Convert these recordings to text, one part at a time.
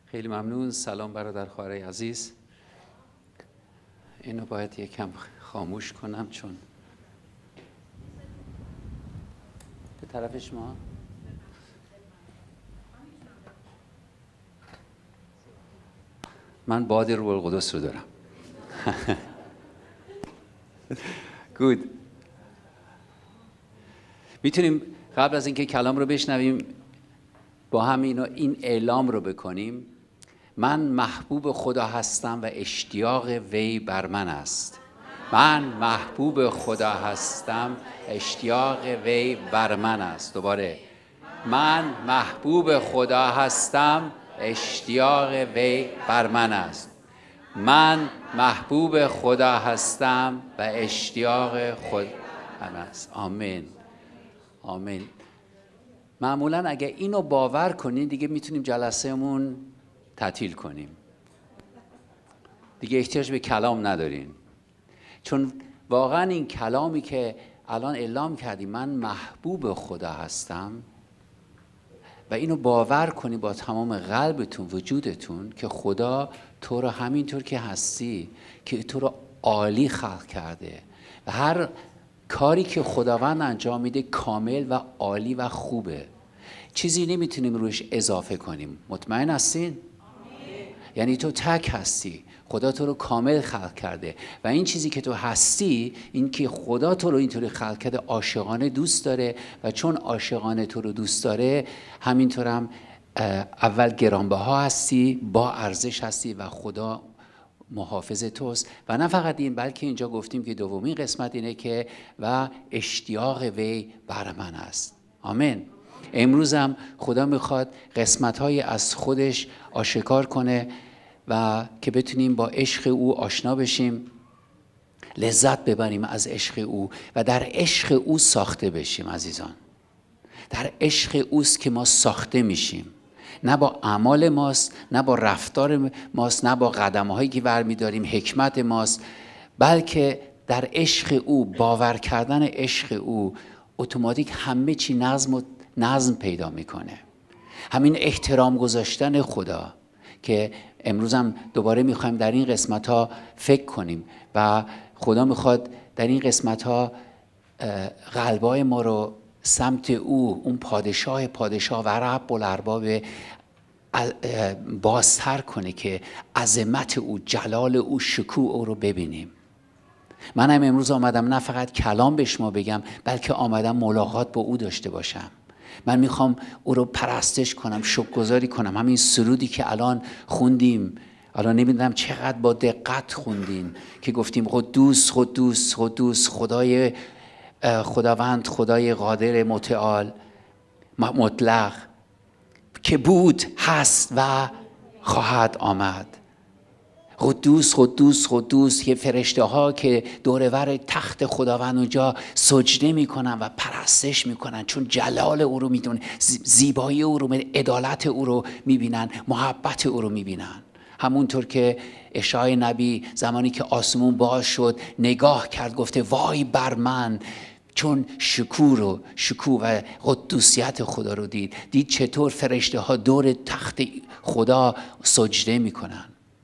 خیلی ممنون. سلام برادر خواهرای عزیز. اینو باید یکم خاموش کنم چون به طرف شما من باد روح القدس رو دارم. گود. میتونیم قبل از اینکه کلام رو بشنویم با هم این اعلام رو بکنیم: من محبوب خدا هستم و اشتیاق وی بر من است. من محبوب خدا هستم، اشتیاق وی بر من است. دوباره: من محبوب خدا هستم، اشتیاق وی بر من است. من محبوب خدا هستم و اشتیاق خود من است. آمین. آمین. معمولا اگه اینو باور کنین دیگه میتونیم جلسهمون تعطیل کنیم. دیگه احتیاج به کلام ندارین. چون واقعا این کلامی که الان اعلام کردیم، من محبوب خدا هستم، و اینو باور کنی با تمام قلبتون، وجودتون، که خدا تو رو همینطور که هستی، که تو رو عالی خلق کرده و هر کاری که خداوند انجام میده کامل و عالی و خوبه. چیزی نمیتونیم روش اضافه کنیم. مطمئن هستین؟ یعنی تو تک هستی. خدا تو رو کامل خلق کرده و این چیزی که تو هستی، این که خدا تو رو اینطوری خلق کرده، عاشقانه دوست داره و چون عاشقانه تو رو دوست داره، همینطور هم اول گرانبها هستی، با ارزش هستی و خدا محافظ توست. و نه فقط این، بلکه اینجا گفتیم که دومین قسمت اینه که و اشتیاق وی بر من است. آمین. امروز هم خدا میخواد قسمت‌های از خودش آشکار کنه و که بتونیم با عشق او آشنا بشیم، لذت ببریم از عشق او و در عشق او ساخته بشیم. عزیزان، در عشق اوست که ما ساخته میشیم. نه با اعمال ماست، نه با رفتار ماست، نه با قدم‌هایی که برمی‌داریم حکمت ماست، بلکه در عشق او، باور کردن عشق او، اتوماتیک همه چی نظم پیدا میکنه. همین احترام گذاشتن خدا که امروز هم دوباره میخوایم در این قسمت ها فکر کنیم و خدا میخواد در این قسمت ها قلبای ما رو سمت او، اون پادشاه و رب الارباب، بازتر کنه که عظمت او، جلال او، شکوه او رو ببینیم. من هم امروز آمدم نه فقط کلام به شما بگم، بلکه آمدم ملاقات با او داشته باشم. من میخوام او رو پرستش کنم، شکرگزاری کنم. همین سرودی که الان خوندیم، الان نمیدونم چقدر با دقت خوندین، که گفتیم قدوس قدوس قدوس خدای خداوند، خدای قادر متعال مطلق، که بود، هست و خواهد آمد. قدوس قدوس قدوس، که فرشته ها که دورور تخت خداوند اونجا سجده میکنن و پرستش میکنن، چون جلال او رو میدونن، زیبایی او رو، عدالت او رو میبینن، محبت او رو میبینن. همونطور که اشعیا نبی زمانی که آسمون باز شد نگاه کرد، گفته وای بر من، چون شکوه و قدوسیت خدا رو دید چطور فرشته ها دور تخت خدا سجده میکنن.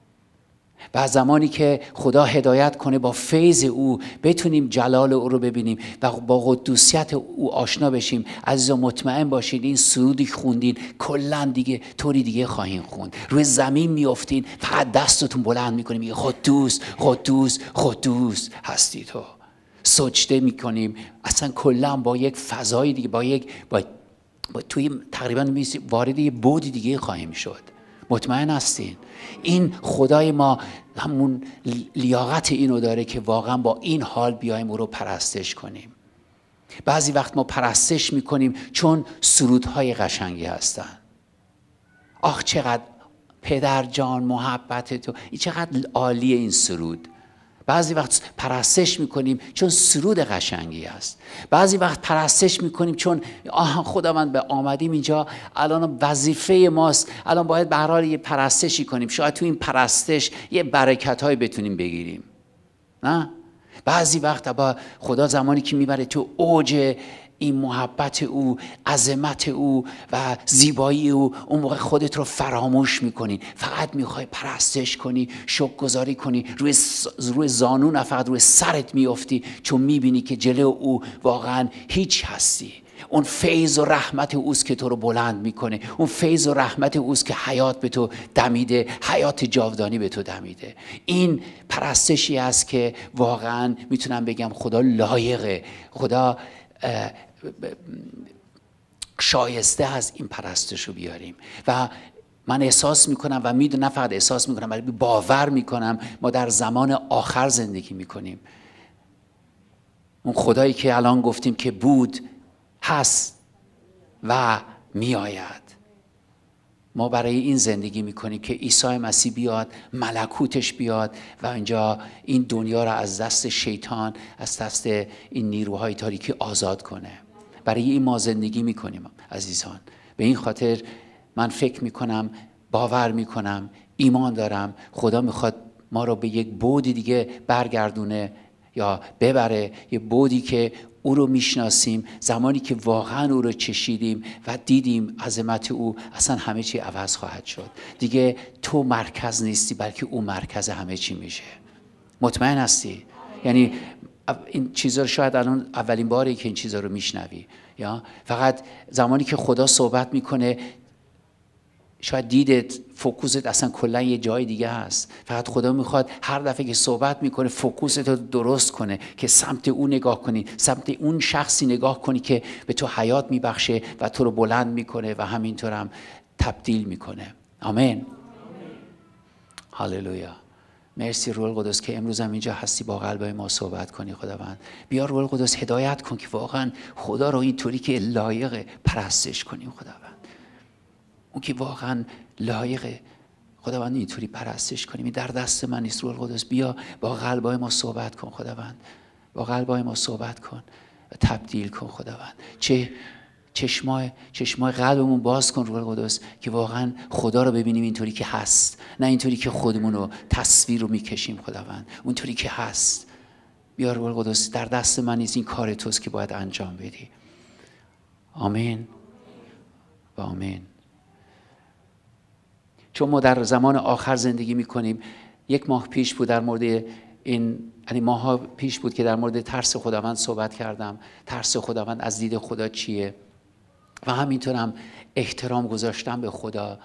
و زمانی که خدا هدایت کنه با فیض او بتونیم جلال او رو ببینیم و با قدوسیت او آشنا بشیم. عزیزان مطمئن باشید این سرودی خوندین کلا دیگه طوری دیگه خواهین خوند. روی زمین میافتین فقط دستتون بلند میکنیم، میگه قدوس قدوس قدوس هستی تو. سجده میکنیم اصلا کلا با یک فضای دیگه، با توی تقریبا وارد یه بعد دیگه خواهیم شد. مطمئن هستین؟ این خدای ما همون لیاقت اینو داره که واقعا با این حال بیایم او رو پرستش کنیم. بعضی وقت ما پرستش میکنیم چون سرودهای قشنگی هستن. آخ چقدر پدر جان محبت تو، این چقدر عالیه این سرود. بعضی وقت پرستش میکنیم چون سرود قشنگی است. بعضی وقت پرستش میکنیم چون خداوند به آمدیم اینجا، الان وظیفه ماست، الان باید به هر حال یه پرستشی کنیم، شاید تو این پرستش یه برکت‌های بتونیم بگیریم. نه؟ بعضی وقت با خدا زمانی که میبره تو اوج این محبت او، عظمت او و زیبایی او، اون موقع خودت رو فراموش میکنی، فقط میخوای پرستش کنی، شکرگزاری کنی، روی زانو نه فقط روی سرت میافتی، چون میبینی که جلو او واقعا هیچ هستی. اون فیض و رحمت اوست که تو رو بلند میکنه، اون فیض و رحمت اوست که حیات به تو دمیده، حیات جاودانی به تو دمیده. این پرستشی است که واقعا میتونم بگم خدا لایقه، خدا شایسته از این پرستش رو بیاریم. و من احساس میکنم و میدونم، نه فقط احساس میکنم بلکه باور میکنم، ما در زمان آخر زندگی میکنیم. اون خدایی که الان گفتیم که بود، هست و میآید، ما برای این زندگی میکنیم که عیسی مسیح بیاد، ملکوتش بیاد و اینجا این دنیا را از دست شیطان، از دست این نیروهای تاریکی آزاد کنه. برای این ما زندگی میکنیم عزیزان. به این خاطر من فکر میکنم، باور میکنم، ایمان دارم خدا میخواد ما رو به یک بعد دیگه برگردونه یا ببره، یه بعدی که او رو میشناسیم، زمانی که واقعا او رو چشیدیم و دیدیم عظمت او، اصلا همه چی عوض خواهد شد. دیگه تو مرکز نیستی بلکه او مرکز همه چی میشه. مطمئن هستی؟ یعنی این چیزا رو شاید الان اولین باره که این چیزا رو میشنوی، یا فقط زمانی که خدا صحبت میکنه شاید دیدت، فوکوست اصلا کلا یه جای دیگه هست. فقط خدا میخواد هر دفعه که صحبت میکنه فوکوست رو درست کنه که سمت اون نگاه کنی، سمت اون شخصی نگاه کنی که به تو حیات میبخشه و تو رو بلند میکنه و همینطور هم تبدیل میکنه. آمین. هاللویا. مرسی روح القدس که امروز هم اینجا هستی، با قلبای ما صحبت کنی خداوند. بیا روح القدس هدایت کن که واقعا خدا رو اینطوری که لایق پرستش کنیم خداوند. اون که واقعا لایقه خداوند اینطوری پرستش کنیم. در دست من نیست روح القدس، بیا با قلبای ما صحبت کن خداوند، با قلبای ما صحبت کن و تبدیل کن خداوند. چشمای قلبمون باز کن روح القدس که واقعا خدا رو ببینیم اینطوری که هست، نه اینطوری که خودمون رو تصویر رو میکشیم خداوند، اونطوری که هست. بیا روح القدس، در دست من نیست، این کار توست که باید انجام بدی. آمین و آمین. چون ما در زمان آخر زندگی میکنیم، 1 ماه پیش بود در مورد این، یعنی ماها پیش بود که در مورد ترس خداوند صحبت کردم. ترس خداوند از دید خدا چیه و همینطور هم احترام گذاشتم به خدا.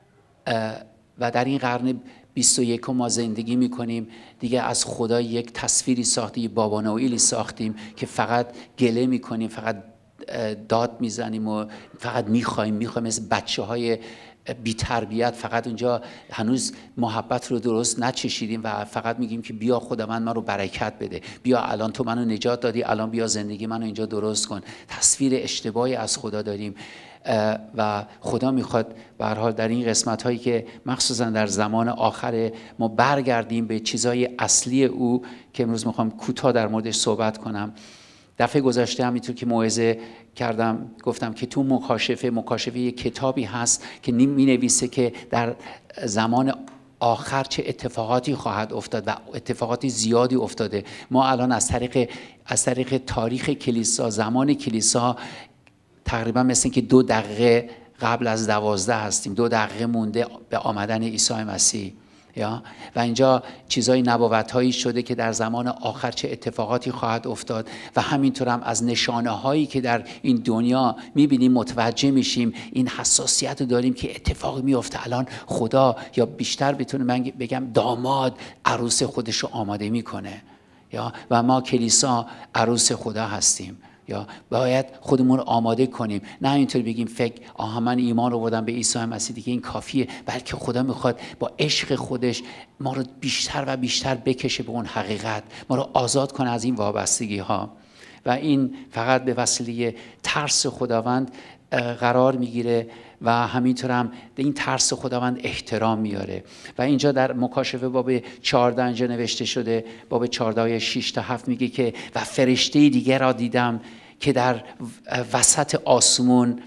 و در این قرن 21 ما زندگی میکنیم، دیگه از خدا یک تصویری ساختیم، بابا نوئیلی ساختیم که فقط گله میکنیم، فقط داد میزنیم و فقط میخوایم مثل بچه های بی تربیت، فقط اونجا هنوز محبت رو درست نچشیدیم و فقط میگیم که بیا خداوند من رو برکت بده، بیا الان تو منو نجات دادی، الان بیا زندگی منو اینجا درست کن. تصویر اشتباهی از خدا داریم و خدا میخواد به هر حال در این قسمت هایی که مخصوصا در زمان آخر ما برگردیم به چیزای اصلی او که امروز میخوام کوتاه در موردش صحبت کنم. دفعه گذشته همینطور که موعظه کردم گفتم که تو مکاشفه یک کتابی هست که می نویسه که در زمان آخر چه اتفاقاتی خواهد افتاد و اتفاقاتی زیادی افتاده. ما الان از طریق تاریخ کلیسا، زمان کلیسا، تقریبا مثل که 2 دقیقه قبل از 12 هستیم، 2 دقیقه مونده به آمدن عیسی مسیح. و اینجا چیزای نبوت‌هایی شده که در زمان آخر چه اتفاقاتی خواهد افتاد و همینطور هم از نشانه هایی که در این دنیا میبینیم متوجه میشیم، این حساسیت رو داریم که اتفاقی میفته. الان خدا، یا بیشتر بتونم بگم داماد، عروس خودش رو آماده میکنه و ما کلیسا عروس خدا هستیم. یا باید خودمون رو آماده کنیم، نه اینطور بگیم من ایمان رو بردم به عیسی مسیح دیگه این کافیه، بلکه خدا میخواد با عشق خودش ما رو بیشتر و بیشتر بکشه به اون حقیقت، ما رو آزاد کنه از این وابستگی ها. و این فقط به وسیله ترس خداوند قرار میگیره و همینطور هم این ترس خداوند احترام میاره. و اینجا در مکاشفه باب 14 اینجا نوشته شده، باب 14 6 تا 7 میگه که و فرشته دیگر را دیدم که در وسط آسمون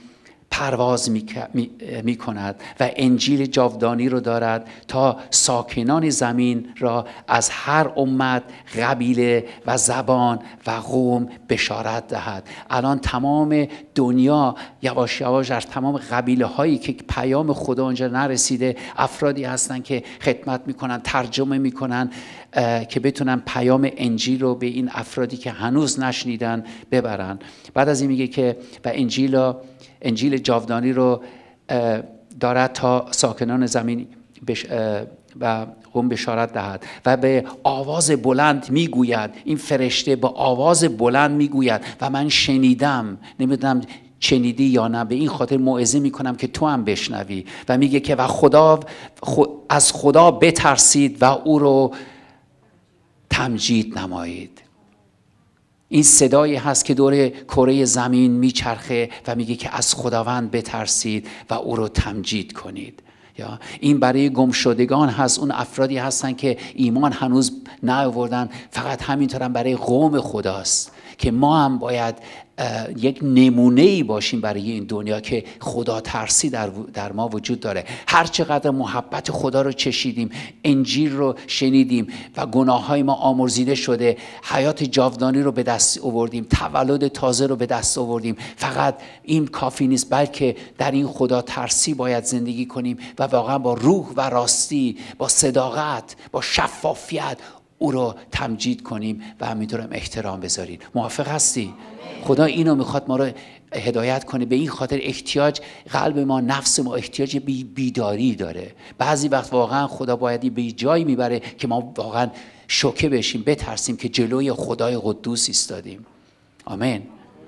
پرواز می کند و انجیل جاودانی رو دارد تا ساکنان زمین را از هر امت، قبیله و زبان و قوم بشارت دهد. الان تمام دنیا یواش یواش در تمام قبیله هایی که پیام خدا اونجا نرسیده افرادی هستن که خدمت میکنن، ترجمه میکنن که بتونن پیام انجیل رو به این افرادی که هنوز نشنیدن ببرن. بعد از این میگه که و انجیل جاودانی رو دارد تا ساکنان زمین و قوم بشارت دهد و به آواز بلند میگوید. این فرشته با آواز بلند میگوید و من شنیدم. نمیدونم شنیدی یا نه، به این خاطر موعظه میکنم که تو هم بشنوی. و میگه که و از خدا بترسید و او رو تمجید نمایید. این صدایی هست که دور کره زمین میچرخه و میگه که از خداوند بترسید و او رو تمجید کنید. یا این برای گمشدگان هست، اون افرادی هستن که ایمان هنوز نیاوردن. فقط همینطور هم برای قوم خداست که ما هم باید یک نمونه‌ای باشیم برای این دنیا که خدا ترسی در ما وجود داره. هر چقدر محبت خدا رو چشیدیم، انجیل رو شنیدیم و گناههای ما آمرزیده شده، حیات جاودانی رو به دست آوردیم، تولد تازه رو به دست آوردیم، فقط این کافی نیست، بلکه در این خدا ترسی باید زندگی کنیم و واقعا با روح و راستی، با صداقت، با شفافیت او رو تمجید کنیم و همینطور هم احترام بذاریم. موافق هستی؟ خدا اینو میخواد ما رو هدایت کنه. به این خاطر احتیاج قلب ما، نفس ما احتیاج بیداری داره. بعضی وقت واقعا خدا باید به جایی میبره که ما واقعا شوکه بشیم، بترسیم که جلوی خدای قدوس ایستادیم. آمین.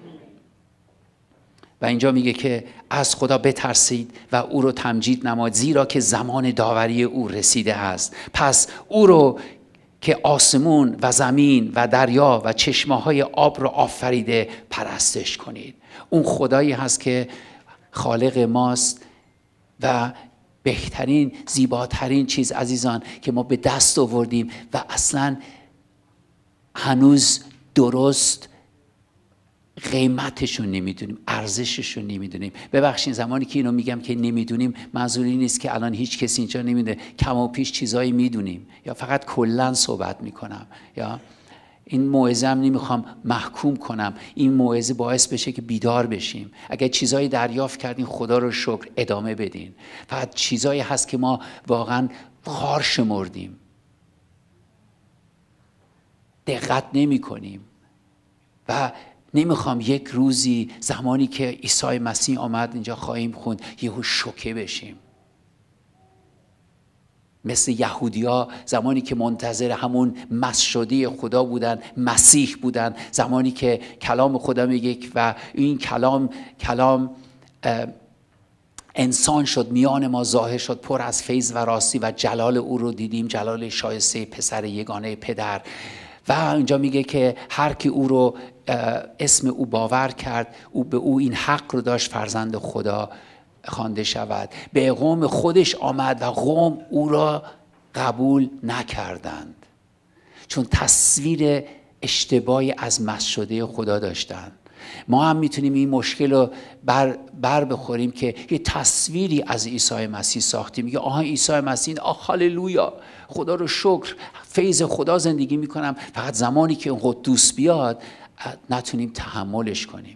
و اینجا میگه که از خدا بترسید و او رو تمجید نمایید، زیرا که زمان داوری او رسیده است. پس او رو که آسمون و زمین و دریا و چشمه‌های آب را آفریده پرستش کنید. اون خدایی هست که خالق ماست و بهترین، زیباترین چیز عزیزان که ما به دست آوردیم و اصلا هنوز درست قیمتشون نمیدونیم، ارزششون نمیدونیم. ببخشید زمانی که اینو میگم که نمیدونیم، منظوری نیست که الان هیچ کسی اینجا نمیدونه. کم و پیش چیزایی میدونیم یا فقط کلا صحبت میکنم. یا این موعظه هم نمیخوام محکوم کنم، این موعظه باعث بشه که بیدار بشیم. اگر چیزایی دریافت کردین خدا رو شکر، ادامه بدین. فقط چیزایی هست که ما واقعا خار شمردیم، دقت نمی کنیم و نمیخوام یک روزی زمانی که عیسی مسیح آمد اینجا خواهیم خوند یهو شوکه بشیم، مثل یهودیا زمانی که منتظر همون مسجدی خدا بودن، مسیح بودن، زمانی که کلام خدا میگه و این کلام انسان شد، میان ما ظاهر شد، پر از فیض و راستی و جلال او رو دیدیم، جلال شایسته پسر یگانه پدر. و اینجا میگه که هر کی او رو اسم او باور کرد، او به او این حق رو داشت فرزند خدا خوانده شود. به قوم خودش آمد و قوم او را قبول نکردند، چون تصویر اشتباهی از مسجد خدا داشتند. ما هم میتونیم این مشکل رو بر بخوریم که یه تصویری از عیسی مسیح ساختیم. میگه آها عیسی مسیح، هاللویا، خدا رو شکر، فیض خدا زندگی میکنم، فقط زمانی که قدوس بیاد نتونیم تحملش کنیم.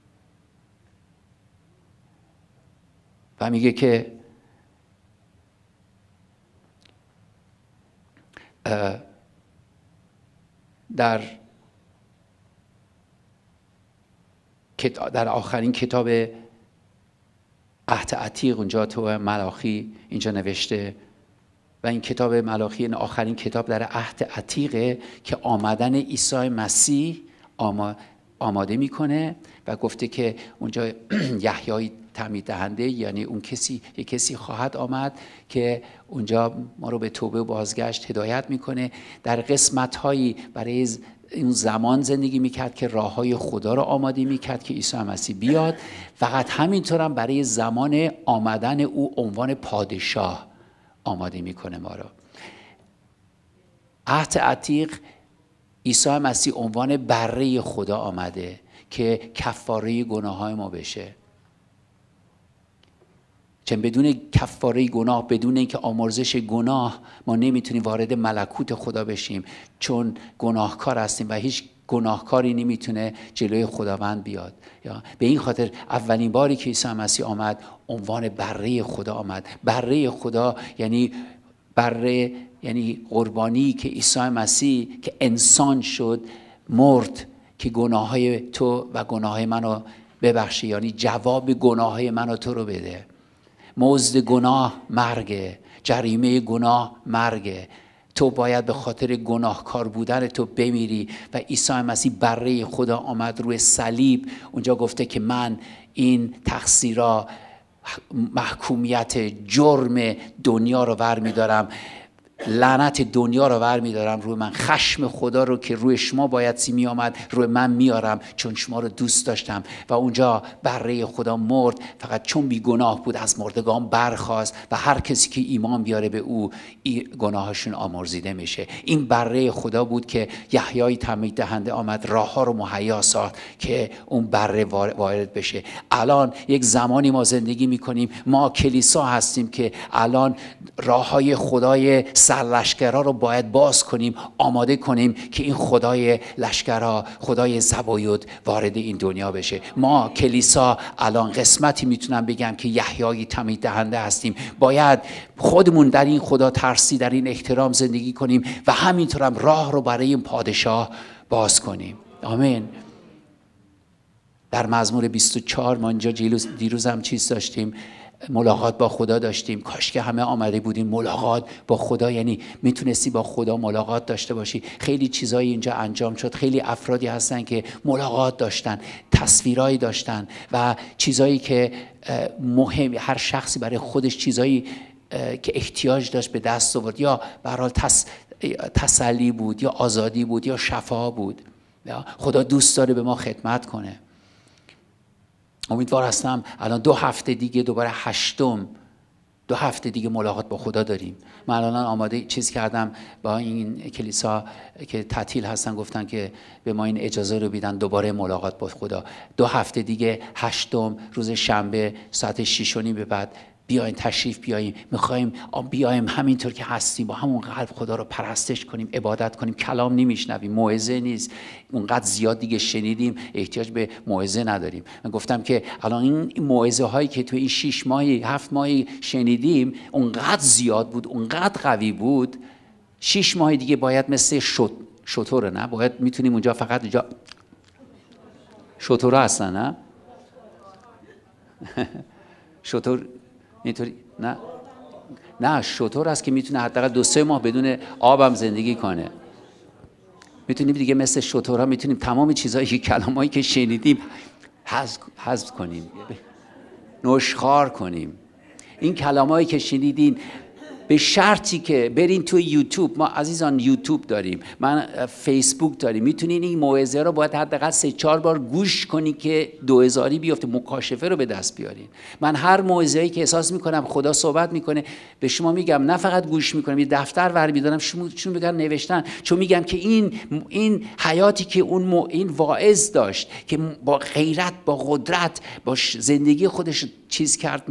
و میگه که در آخرین کتاب عهد عتیق، اونجا تو ملاخی اینجا نوشته، و این کتاب ملاخی این آخرین کتاب در عهد عتیقه که آمدن عیسی مسیح آماده میکنه و گفته که اونجا یحیای تعمید دهنده، یعنی اون یک کسی خواهد آمد که اونجا ما رو به توبه و بازگشت هدایت میکنه. در قسمت هایی برای این زمان زندگی میکرد که راه های خدا رو آماده میکرد که عیسی مسیح بیاد. فقط همینطور هم برای زمان آمدن او عنوان پادشاه آماده میکنه ما رو. عهد عتیق عیسی مسیح عنوان بره خدا آمده که کفاره گناه های ما بشه. چون بدون کفاره گناه، بدون اینکه آمرزش گناه، ما نمیتونیم وارد ملکوت خدا بشیم، چون گناهکار هستیم و هیچ گناهکاری نمیتونه جلوی خداوند بیاد. یا به این خاطر اولین باری که عیسی مسیح آمد عنوان بره خدا آمد. بره خدا یعنی بره، یعنی قربانی که عیسی مسیح که انسان شد، مرد که گناههای تو و گناههای منو ببخشه، یعنی جواب گناههای من و تو رو بده. مزد گناه مرگه، جریمه گناه مرگه. تو باید به خاطر گناهکار بودن تو بمیری و عیسی مسیح بره خدا آمد روی صلیب. اونجا گفته که من این تقصیرها، محکومیت جرم دنیا رو ور میدارم، لعنت دنیا رو ور میدارم روی من. خشم خدا رو که روی شما باید می آمد روی من میارم، چون شما رو دوست داشتم. و اونجا بره خدا مرد، فقط چون بی گناه بود از مردگان برخاست و هر کسی که ایمان بیاره به او گناهاشون آمرزیده میشه. این بره خدا بود که یحیای تمید دهنده آمد، راه ها رو مهیا ساخت که اون بره وارد بشه. الان یک زمانی ما زندگی میکنیم، ما کلیسا هستیم که الان راه های خدای لشکرها رو باید باز کنیم، آماده کنیم که این خدای لشکرها، خدای زبایود وارد این دنیا بشه. ما کلیسا الان قسمتی میتونم بگم که یحیای تمید دهنده هستیم. باید خودمون در این خدا ترسی، در این احترام زندگی کنیم و همینطورم راه رو برای این پادشاه باز کنیم. آمین. در مزمور 24 ما اینجا دیروز هم چیز داشتیم، ملاقات با خدا داشتیم. کاش که همه آمده بودیم. ملاقات با خدا یعنی میتونستی با خدا ملاقات داشته باشی. خیلی چیزایی اینجا انجام شد. خیلی افرادی هستن که ملاقات داشتن، تصویرایی داشتن و چیزایی که مهم، هر شخصی برای خودش چیزایی که احتیاج داشت به دست آورد، یا به هر حال تسلی بود، یا آزادی بود، یا شفا بود. خدا دوست داره به ما خدمت کنه. امیدوار هستم الان 2 هفته دیگه دوباره 2 هفته دیگه ملاقات با خدا داریم. من الان آماده چیز کردم با این کلیسا که تعطیل هستن، گفتن که به ما این اجازه رو بدن دوباره ملاقات با خدا. 2 هفته دیگه 8 روز شنبه ساعت 6:30 به بعد بیاین، تشریف بیاییم. میخوایم بیایم همینطور که هستیم با همون قلب خدا رو پرستش کنیم، عبادت کنیم. کلام نمیشنویم، موعظه نیست، اونقدر زیاد دیگه شنیدیم احتیاج به موعظه نداریم. من گفتم که الان این موعظه هایی که تو این 6 ماهی 7 ماهی شنیدیم اونقدر زیاد بود، اونقدر قوی بود. 6 ماه دیگه باید مثل شتوره، نه؟ باید میتونیم اونجا فقط اونجا شتوره هستن، نه؟ شتور اینطوری نه شتر است که میتونه حداقل 2-3 ماه بدون آبم زندگی کنه. میتونیم دیگه مثل شترها میتونیم تمام چیزایی که کلامایی که شنیدیم حذف کنیم، نشخوار کنیم. این کلامایی که شنیدین به شرطی که برین توی یوتیوب، ما عزیزان یوتیوب داریم، من فیسبوک داریم، میتونین این موعظه رو باید حداقل 3-4 بار گوش کنی که 2000 بیفته، مکاشفه رو به دست بیارین. من هر موعظه‌ای که احساس میکنم خدا صحبت میکنه به شما میگم، نه فقط گوش میکنم، یه دفتر برمی‌دارم چون بگم نوشتن، چون میگم که این حیاتی که این واعظ داشت که با غیرت، با قدرت، با زندگی خودش چیز کرد،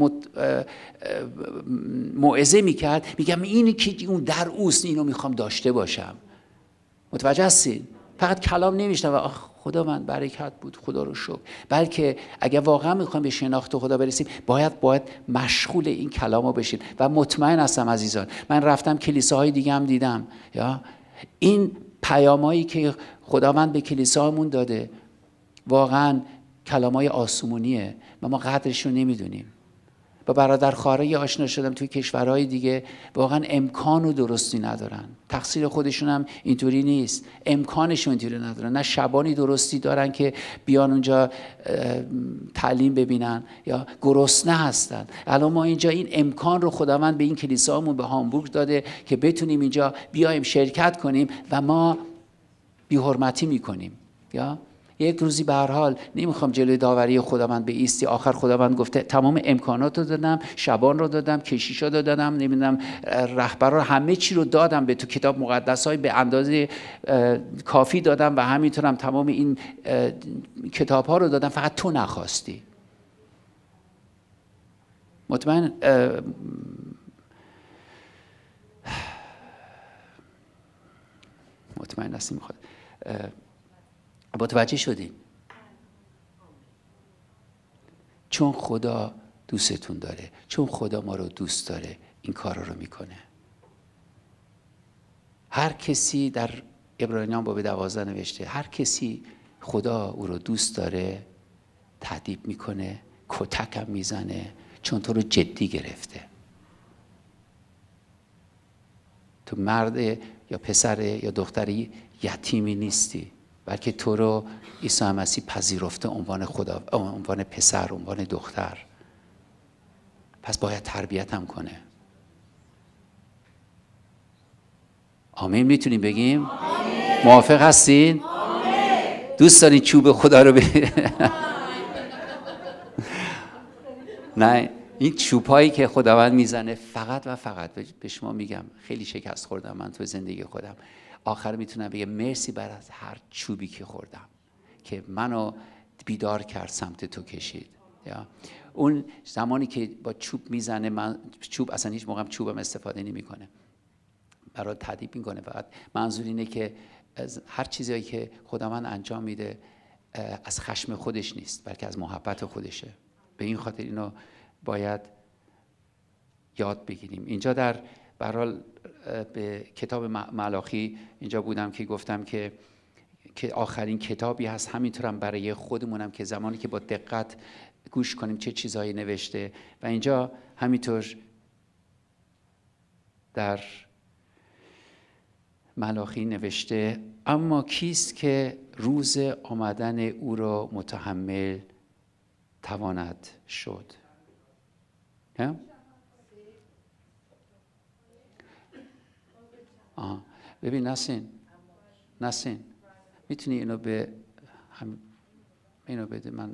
موعظه میکرد، میگم اینی که اون در اوست، اینو میخوام داشته باشم. متوجه هستین؟ فقط کلام نمیشنم و خدا من برکت بود، خدا رو شکر. بلکه اگر واقعا میخوایم به شناخت خدا برسیم باید مشغول این کلامو بشیم. و مطمئن هستم عزیزان، من رفتم کلیساهای دیگه هم دیدم، یا این پیامایی که خداوند به کلیسامون داده واقعا کلامای آسمونیه و ما قدرش رو نمیدونیم. با برادر خواهرای آشنا شدم توی کشورهای دیگه، واقعا امکان و درستی ندارن. تقصیر خودشون هم اینطوری نیست، امکانشون اینطوری ندارن، نه شبانی درستی دارن که بیان اونجا تعلیم ببینن، یا گرسنه هستن. الان ما اینجا این امکان رو خداوند به این کلیسامون به هامبورگ داده که بتونیم اینجا بیایم شرکت کنیم و ما بی‌حرمتی میکنیم. یا یک روزی به هر حال نمیخوام جلوی داوری خداوند به ایستی. آخر خداوند گفته تمام امکانات رو دادم، شبان رو دادم، کشیشا رو دادم، نمیدونم رهبر رو، همه چی رو دادم به تو، کتاب مقدس های به اندازه کافی دادم و همینطورم تمام این کتاب ها رو دادم، فقط تو نخواستی. مطمئن هستیم میخواد متوجه شدین؟ چون خدا دوستتون داره، چون خدا ما رو دوست داره این کارا رو میکنه. هر کسی در عبرانیان باب 12 نوشته هر کسی خدا او رو دوست داره تأدیب میکنه، کتکم میزنه، چون تو رو جدی گرفته. تو مرد یا پسر یا دختری یتیمی نیستی، بلکه تو رو عیسی مسیح پذیرفته عنوان خدا، عنوان پسر، عنوان دختر. پس باید تربیت هم کنه. آمین میتونیم بگیم؟ آمین. موافق هستین؟ آمین. دوست دارین چوب خدا رو نه، این چوبایی که خداوند میزنه فقط و فقط به شما میگم خیلی شکست خوردم من تو زندگی خودم. آخر میتونم بگم مرسی بر از هر چوبی که خوردم که منو بیدار کرد، سمت تو کشید. یا اون زمانی که با چوب میزنه، من چوب اصلا هیچ موقع چوبم استفاده نمیکنه، برای تأدیب میکنه. فقط منظور اینه که هر چیزی که خداوند انجام میده از خشم خودش نیست، بلکه از محبت خودشه. به این خاطر اینو باید یاد بگیریم. اینجا در برحال به کتاب ملاخی اینجا بودم که گفتم که آخرین کتابی هست، همینطورم برای خودمونم که زمانی که با دقت گوش کنیم چه چیزهایی نوشته. و اینجا همینطور در ملاخی نوشته اما کیست که روز آمدن او را متحمل تواند شد؟ ببین نسین میتونی اینو اینو بده من.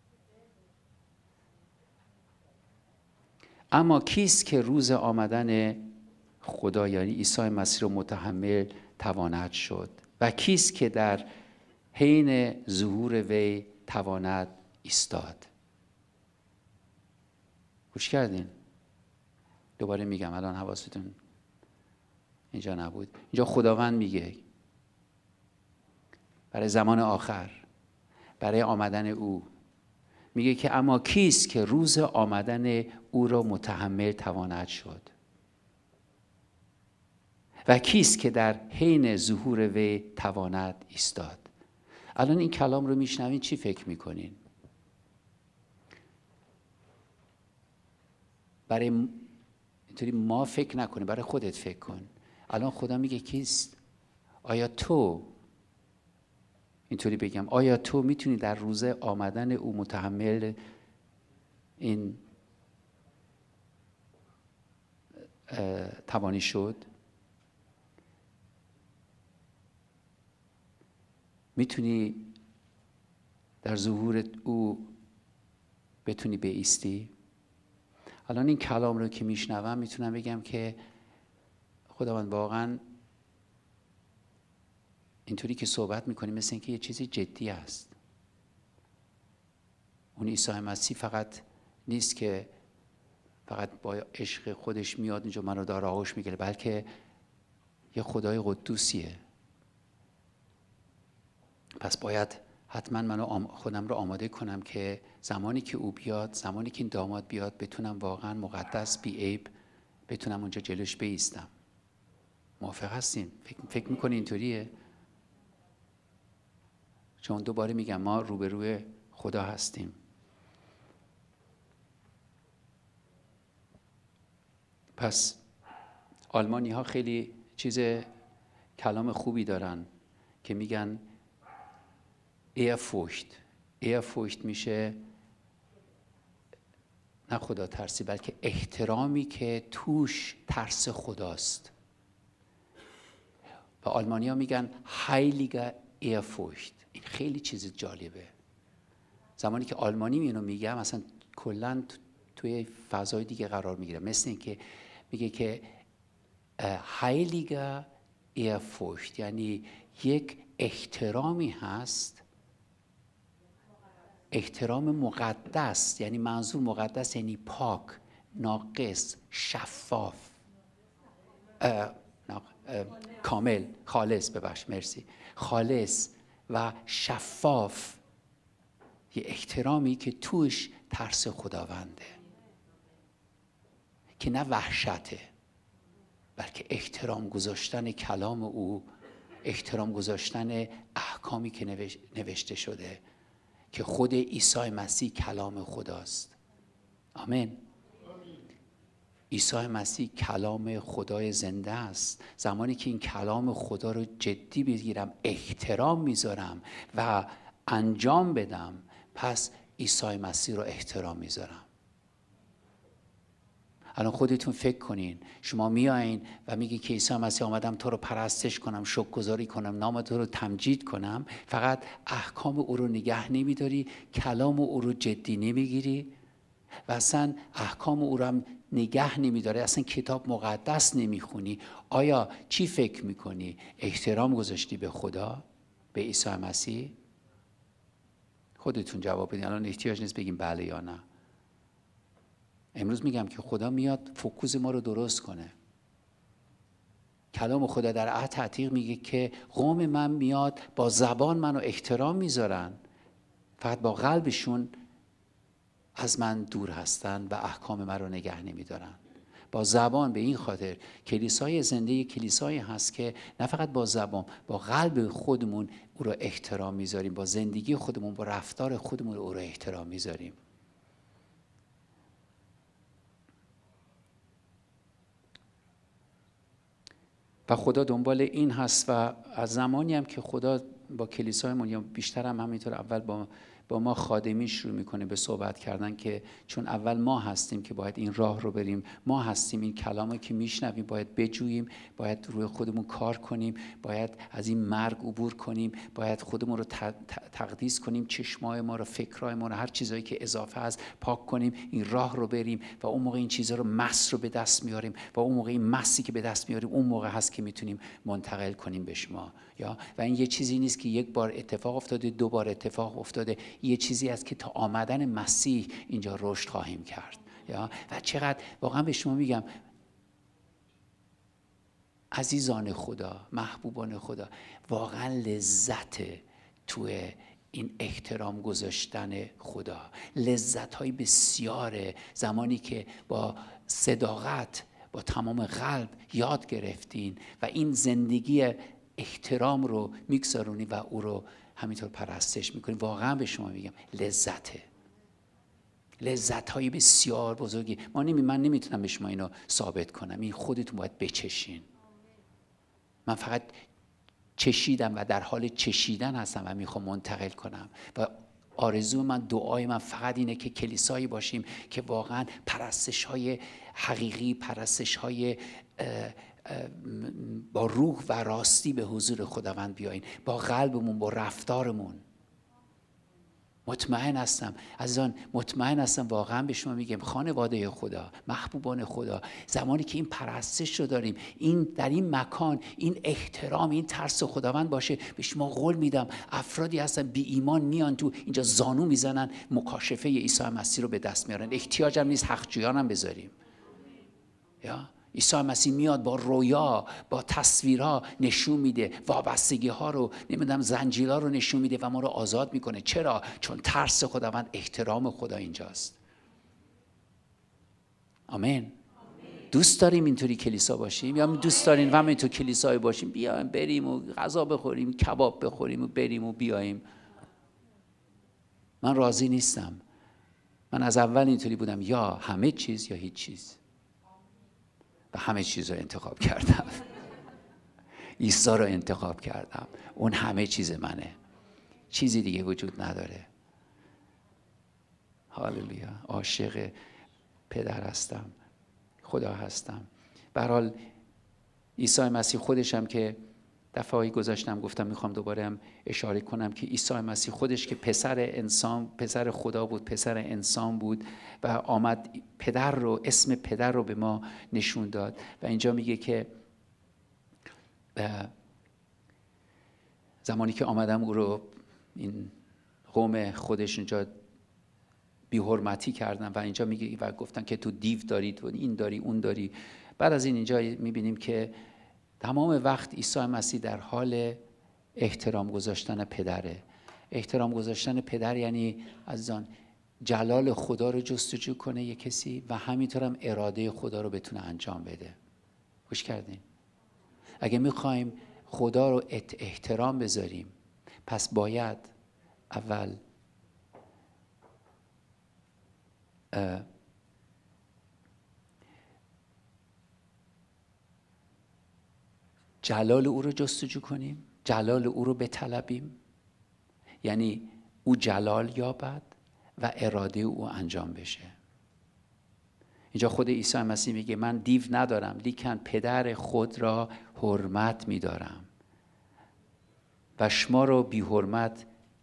اما کیست که روز آمدن خدا یعنی عیسی مسیح رو متحمل تواند شد و کیست که در حین ظهور وی تواند ایستاد؟ گوش کردین؟ دوباره میگم، الان حواستون اینجا نبود. اینجا خداوند میگه برای زمان آخر، برای آمدن او، میگه که اما کیست که روز آمدن او را متحمل تواند شد و کیست که در حین ظهور وی تواند ایستاد؟ الان این کلام رو میشنوین چی فکر میکنین؟ برای اینطوری ما فکر نکنی، برای خودت فکر کن. الان خدا میگه کیست؟ آیا تو، اینطوری بگم، آیا تو میتونی در روز آمدن او متحمل این توانی شد؟ میتونی در ظهور او بتونی بایستی؟ الان این کلام رو که میشنوم میتونم بگم که خداوند واقعا اینطوری که صحبت میکنیم مثل اینکه یه چیزی جدی است. اون عیسی مسیح فقط نیست که فقط با عشق خودش میاد اینجا منو در آغوش میگیره، بلکه یه خدای قدوسیه. پس باید حتما منو خودم رو آماده کنم که زمانی که او بیاد، زمانی که این داماد بیاد، بتونم واقعا مقدس بی عیب بتونم اونجا جلوش بایستم. موافق هستین؟ فکر میکنی اینطوریه؟ چون دوباره میگم ما روبروی خدا هستیم. پس آلمانی ها خیلی کلام خوبی دارن که میگن Ehrfurcht میشه نه خدا ترسی، بلکه احترامی که توش ترس خداست. و آلمانی ها میگن Heilige Ehrfurcht. این خیلی چیز جالبه. زمانی که آلمانی اینو میگم اصلا کلا توی فضای دیگه قرار میگیره، مثل این که میگه که Heilige Ehrfurcht یعنی یک احترامی هست، احترام مقدس، یعنی منظور مقدس یعنی پاک، ناقص، شفاف، کامل، خالص، مرسی، خالص و شفاف، یه احترامی که توش ترس خداونده، که نه وحشته بلکه احترام گذاشتن کلام او، احترام گذاشتن احکامی که نوشته شده که خود عیسی مسیح کلام خداست. آمین. عیسی مسیح کلام خدای زنده است. زمانی که این کلام خدا رو جدی بگیرم، احترام میذارم و انجام بدم، پس عیسی مسیح رو احترام میذارم. الان خودتون فکر کنین، شما میایین و میگی که عیسی مسیح آمدم تو رو پرستش کنم، شکرگزاری کنم، نام تو رو تمجید کنم، فقط احکام او رو نگه نمیداری، کلام او رو جدی نمیگیری و اصلا احکام او رو هم نگه نمیداری، اصلا کتاب مقدس نمیخونی، آیا چی فکر میکنی؟ احترام گذاشتی به خدا، به عیسی مسیح؟ خودتون جواب بدین، الان احتیاج نیست بگیم بله یا نه. امروز میگم که خدا میاد فوکوس ما رو درست کنه. کلام خدا در عهد عتیق میگه که قوم من میاد با زبان منو احترام میذارن، فقط با قلبشون از من دور هستن و احکام من رو نگه نمیدارن. با زبان، به این خاطر کلیسای زنده کلیسایی هست که نه فقط با زبان، با قلب خودمون او رو احترام میذاریم، با زندگی خودمون، با رفتار خودمون او رو احترام میذاریم. و خدا دنبال این هست و از زمانی هم که خدا با کلیسایمون، یا بیشتر هم همینطور، اول با ما خادمی شروع میکنه به صحبت کردن، که چون اول ما هستیم که باید این راه رو بریم، ما هستیم این کلامو که میشنویم باید بجوییم، باید روی خودمون کار کنیم، باید از این مرگ عبور کنیم، باید خودمون رو تقدیس کنیم، چشمای ما رو، فکرای ما رو، هر چیزایی که اضافه است پاک کنیم، این راه رو بریم و اون موقع این چیزا رو، مس رو به دست میاریم و اون موقع این مسی که به دست میاریم اون موقع هست که میتونیم منتقل کنیم به شما. و این یه چیزی نیست که یک بار اتفاق افتاده، دو بار اتفاق افتاده، یه چیزی است که تا آمدن مسیح اینجا رشد خواهیم کرد. و چقدر واقعا به شما میگم عزیزان خدا، محبوبان خدا، واقعا لذت توی این احترام گذاشتن خدا، لذت های بسیاره زمانی که با صداقت، با تمام قلب یاد گرفتین و این زندگی احترام رو میگذارونی و او رو همینطور پرستش میکنی. واقعا به شما میگم لذته، لذت های بسیار بزرگی. من نمیتونم به شما اینو ثابت کنم، این خودتون باید بچشین. من فقط چشیدم و در حال چشیدن هستم و میخوام منتقل کنم و آرزو من، دعای من فقط اینه که کلیسایی باشیم که واقعا پرستش های حقیقی، پرستش های با روح و راستی به حضور خداوند بیاییم، با قلبمون، با رفتارمون. مطمئن هستم عزیزان، مطمئن هستم واقعا به شما میگم، خانواده خدا، محبوبان خدا، زمانی که این پرستش رو داریم، این در این مکان، این احترام، این ترس خداوند باشه، به شما قول میدم افرادی هستن بی ایمان میان تو اینجا زانو میزنن، مکاشفه عیسی مسیح رو به دست میارن. احتیاج هم نیست حقجویان هم بذاریم. عیسی مسیح میاد با رویا، با تصویرها نشون میده، وابستگی ها رو، نمیدونم زنجیرها رو نشون میده و ما رو آزاد میکنه. چرا؟ چون ترس خداوند، احترام خدا اینجاست. آمین. دوست داریم اینطوری کلیسا باشیم یا دوست دارین و همین تو کلیسای باشیم بیایم بریم و غذا بخوریم، کباب بخوریم و بریم و بیایم؟ من راضی نیستم. من از اول اینطوری بودم، یا همه چیز یا هیچ چیز، و همه چیز رو انتخاب کردم. عیسی رو انتخاب کردم، اون همه چیز منه، چیزی دیگه وجود نداره. هاللویا. عاشق پدر هستم، خدا هستم. به هر حال عیسی مسیح خودش هم که دفعه‌ای گذاشتم گفتم میخوام دوباره هم اشاره کنم که عیسی مسیح خودش که پسر انسان، پسر خدا بود، پسر انسان بود و آمد پدر رو، اسم پدر رو به ما نشون داد. و اینجا میگه که زمانی که آمدم او رو، این قوم خودش اینجا بی‌حرمتی کردن و اینجا میگه و گفتن که تو دیو داری، تو این داری، اون داری. بعد از این اینجا میبینیم که تمام وقت عیسی مسیح در حال احترام گذاشتن پدره. احترام گذاشتن پدر یعنی عزیزان جلال خدا رو جستجو کنه یک کسی و همینطور هم اراده خدا رو بتونه انجام بده. گوش کردین؟ اگه میخوایم خدا رو احترام بذاریم پس باید اول جلال او رو جستجو کنیم، جلال او رو بطلبیم، یعنی او جلال یابد و اراده او انجام بشه. اینجا خود عیسی مسیح میگه من دیو ندارم لیکن پدر خود را حرمت میدارم و شما رو بی حرمت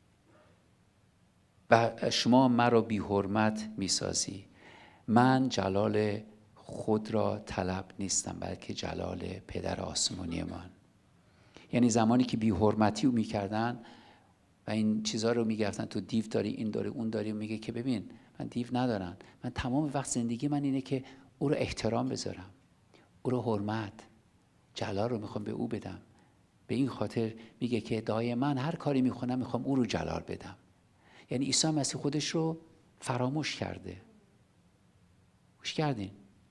و شما مرا بی حرمت میسازی. من جلال خود را طلب نیستم بلکه جلال پدر آسمانی من. یعنی زمانی که بی حرمتی رو میکردن و این چیزها رو میگفتن تو دیو داری، این داری، اون داری، میگه که ببین من دیو ندارم، من تمام وقت زندگی من اینه که او رو احترام بذارم، او رو حرمت، جلال رو میخوام به او بدم. به این خاطر میگه که دائما هر کاری میخونم میخوام او رو جلال بدم. یعنی عیسی مسیح خودش رو فراموش کرده. گوش کردین؟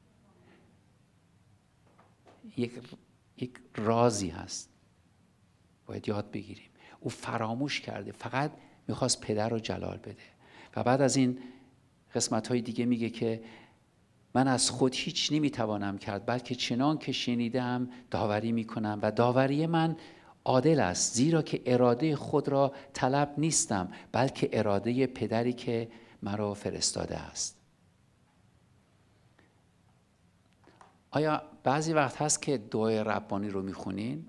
یک رازی هست باید یاد بگیریم. او فراموش کرده، فقط میخواست پدر رو جلال بده. و بعد از این قسمت‌های دیگه میگه که من از خود هیچ نمیتوانم کرد بلکه چنان که شنیدم داوری میکنم و داوری من عادل است، زیرا که اراده خود را طلب نیستم بلکه اراده پدری که مرا فرستاده است. آیا بعضی وقت هست که دعای ربانی رو میخونین؟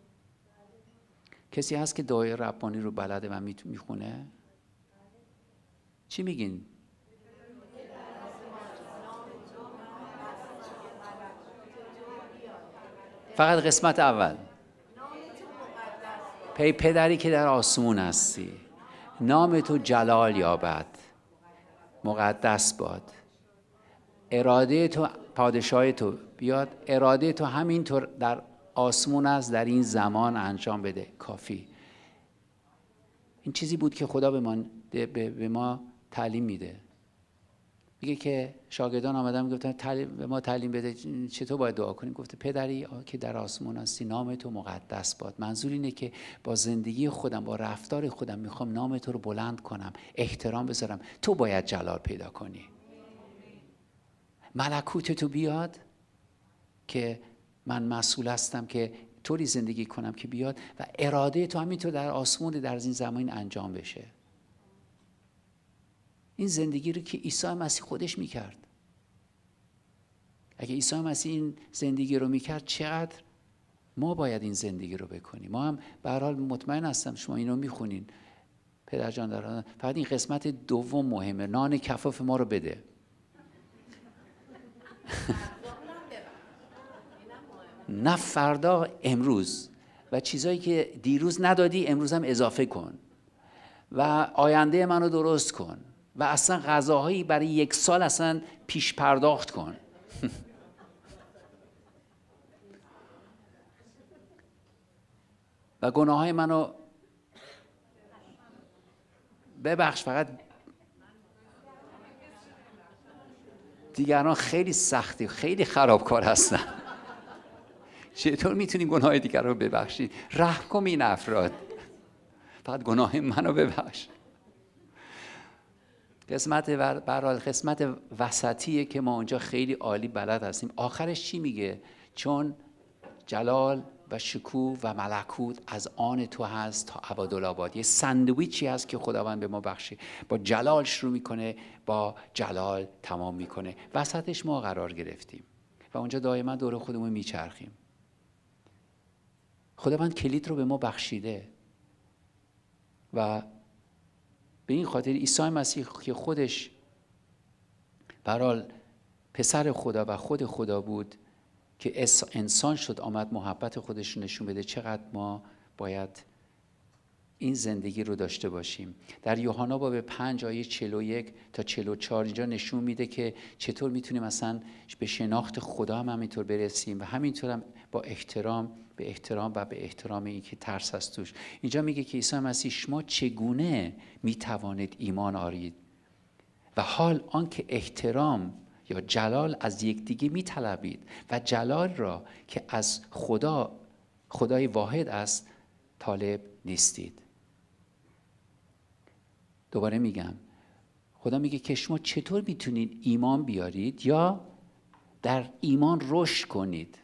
کسی هست که دعای ربانی رو بلده و میخونه؟ چی میگین؟ فقط قسمت اول. پدری که در آسمون هستی، نام تو جلال یابد، مقدس باد، اراده تو، پادشاه تو بیاد، اراده تو همینطور در آسمون است در این زمان انجام بده. کافی. این چیزی بود که خدا به ما تعلیم میده. میگه که شاگردان آمدن گفتن به ما تعلیم بده چطور باید دعا کنیم. گفته پدری که در آسمان هستی، نام تو مقدس باد. منظور اینه که با زندگی خودم، با رفتار خودم میخوام نام تو رو بلند کنم، احترام بذارم. تو باید جلال پیدا کنی. ملکوت تو بیاد که من مسئول هستم که طوری زندگی کنم که بیاد و اراده تو همینطور در آسمون در این زمان انجام بشه. این زندگی رو که عیسی مسیح خودش میکرد. اگه عیسی مسیح این زندگی رو میکرد چقدر ما باید این زندگی رو بکنیم. ما هم به هر حال مطمئن هستم شما اینو میخونین پدر جان دارن. فقط این قسمت دوم مهمه، نان کفاف ما رو بده. نه فردا، امروز. و چیزایی که دیروز ندادی امروز هم اضافه کن و آینده منو درست کن و اصلا غذاهایی برای 1 سال اصلا پیش پرداخت کن. و گناههای منو ببخش. فقط دیگران خیلی سختی، خیلی خرابکار هستن. چطور میتونی گناه دیگر رو ببخشی؟ رحم کن این افراد، فقط گناه منو ببخش. قسمت وسطیه که ما اونجا خیلی عالی بلد هستیم. آخرش چی میگه؟ چون جلال و شکوه و ملکوت از آن تو هست تا ابدالآباد. یه ساندویچی هست که خداوند به ما بخشی. با جلال شروع میکنه، با جلال تمام میکنه. وسطش ما قرار گرفتیم و اونجا دائما دور خودمون میچرخیم. خداوند کلید رو به ما بخشیده و به این خاطر عیسی مسیح که خودش برای پسر خدا و خود خدا بود که انسان شد، آمد محبت خودش رو نشون بده. چقدر ما باید این زندگی رو داشته باشیم. در یوحنا باب 5 آیه 41 تا 44 اینجا نشون میده که چطور میتونیم مثلا به شناخت خدا هم همینطور برسیم و همینطور هم با احترام به احترام این که ترس هست توش. اینجا میگه که عیسی مسیح شما چگونه میتوانید ایمان آرید و حال آنکه احترام یا جلال از یکدیگه میطلبید و جلال را که از خدای واحد است طالب نیستید. دوباره میگم، خدا میگه که شما چطور میتونید ایمان بیارید یا در ایمان رشد کنید.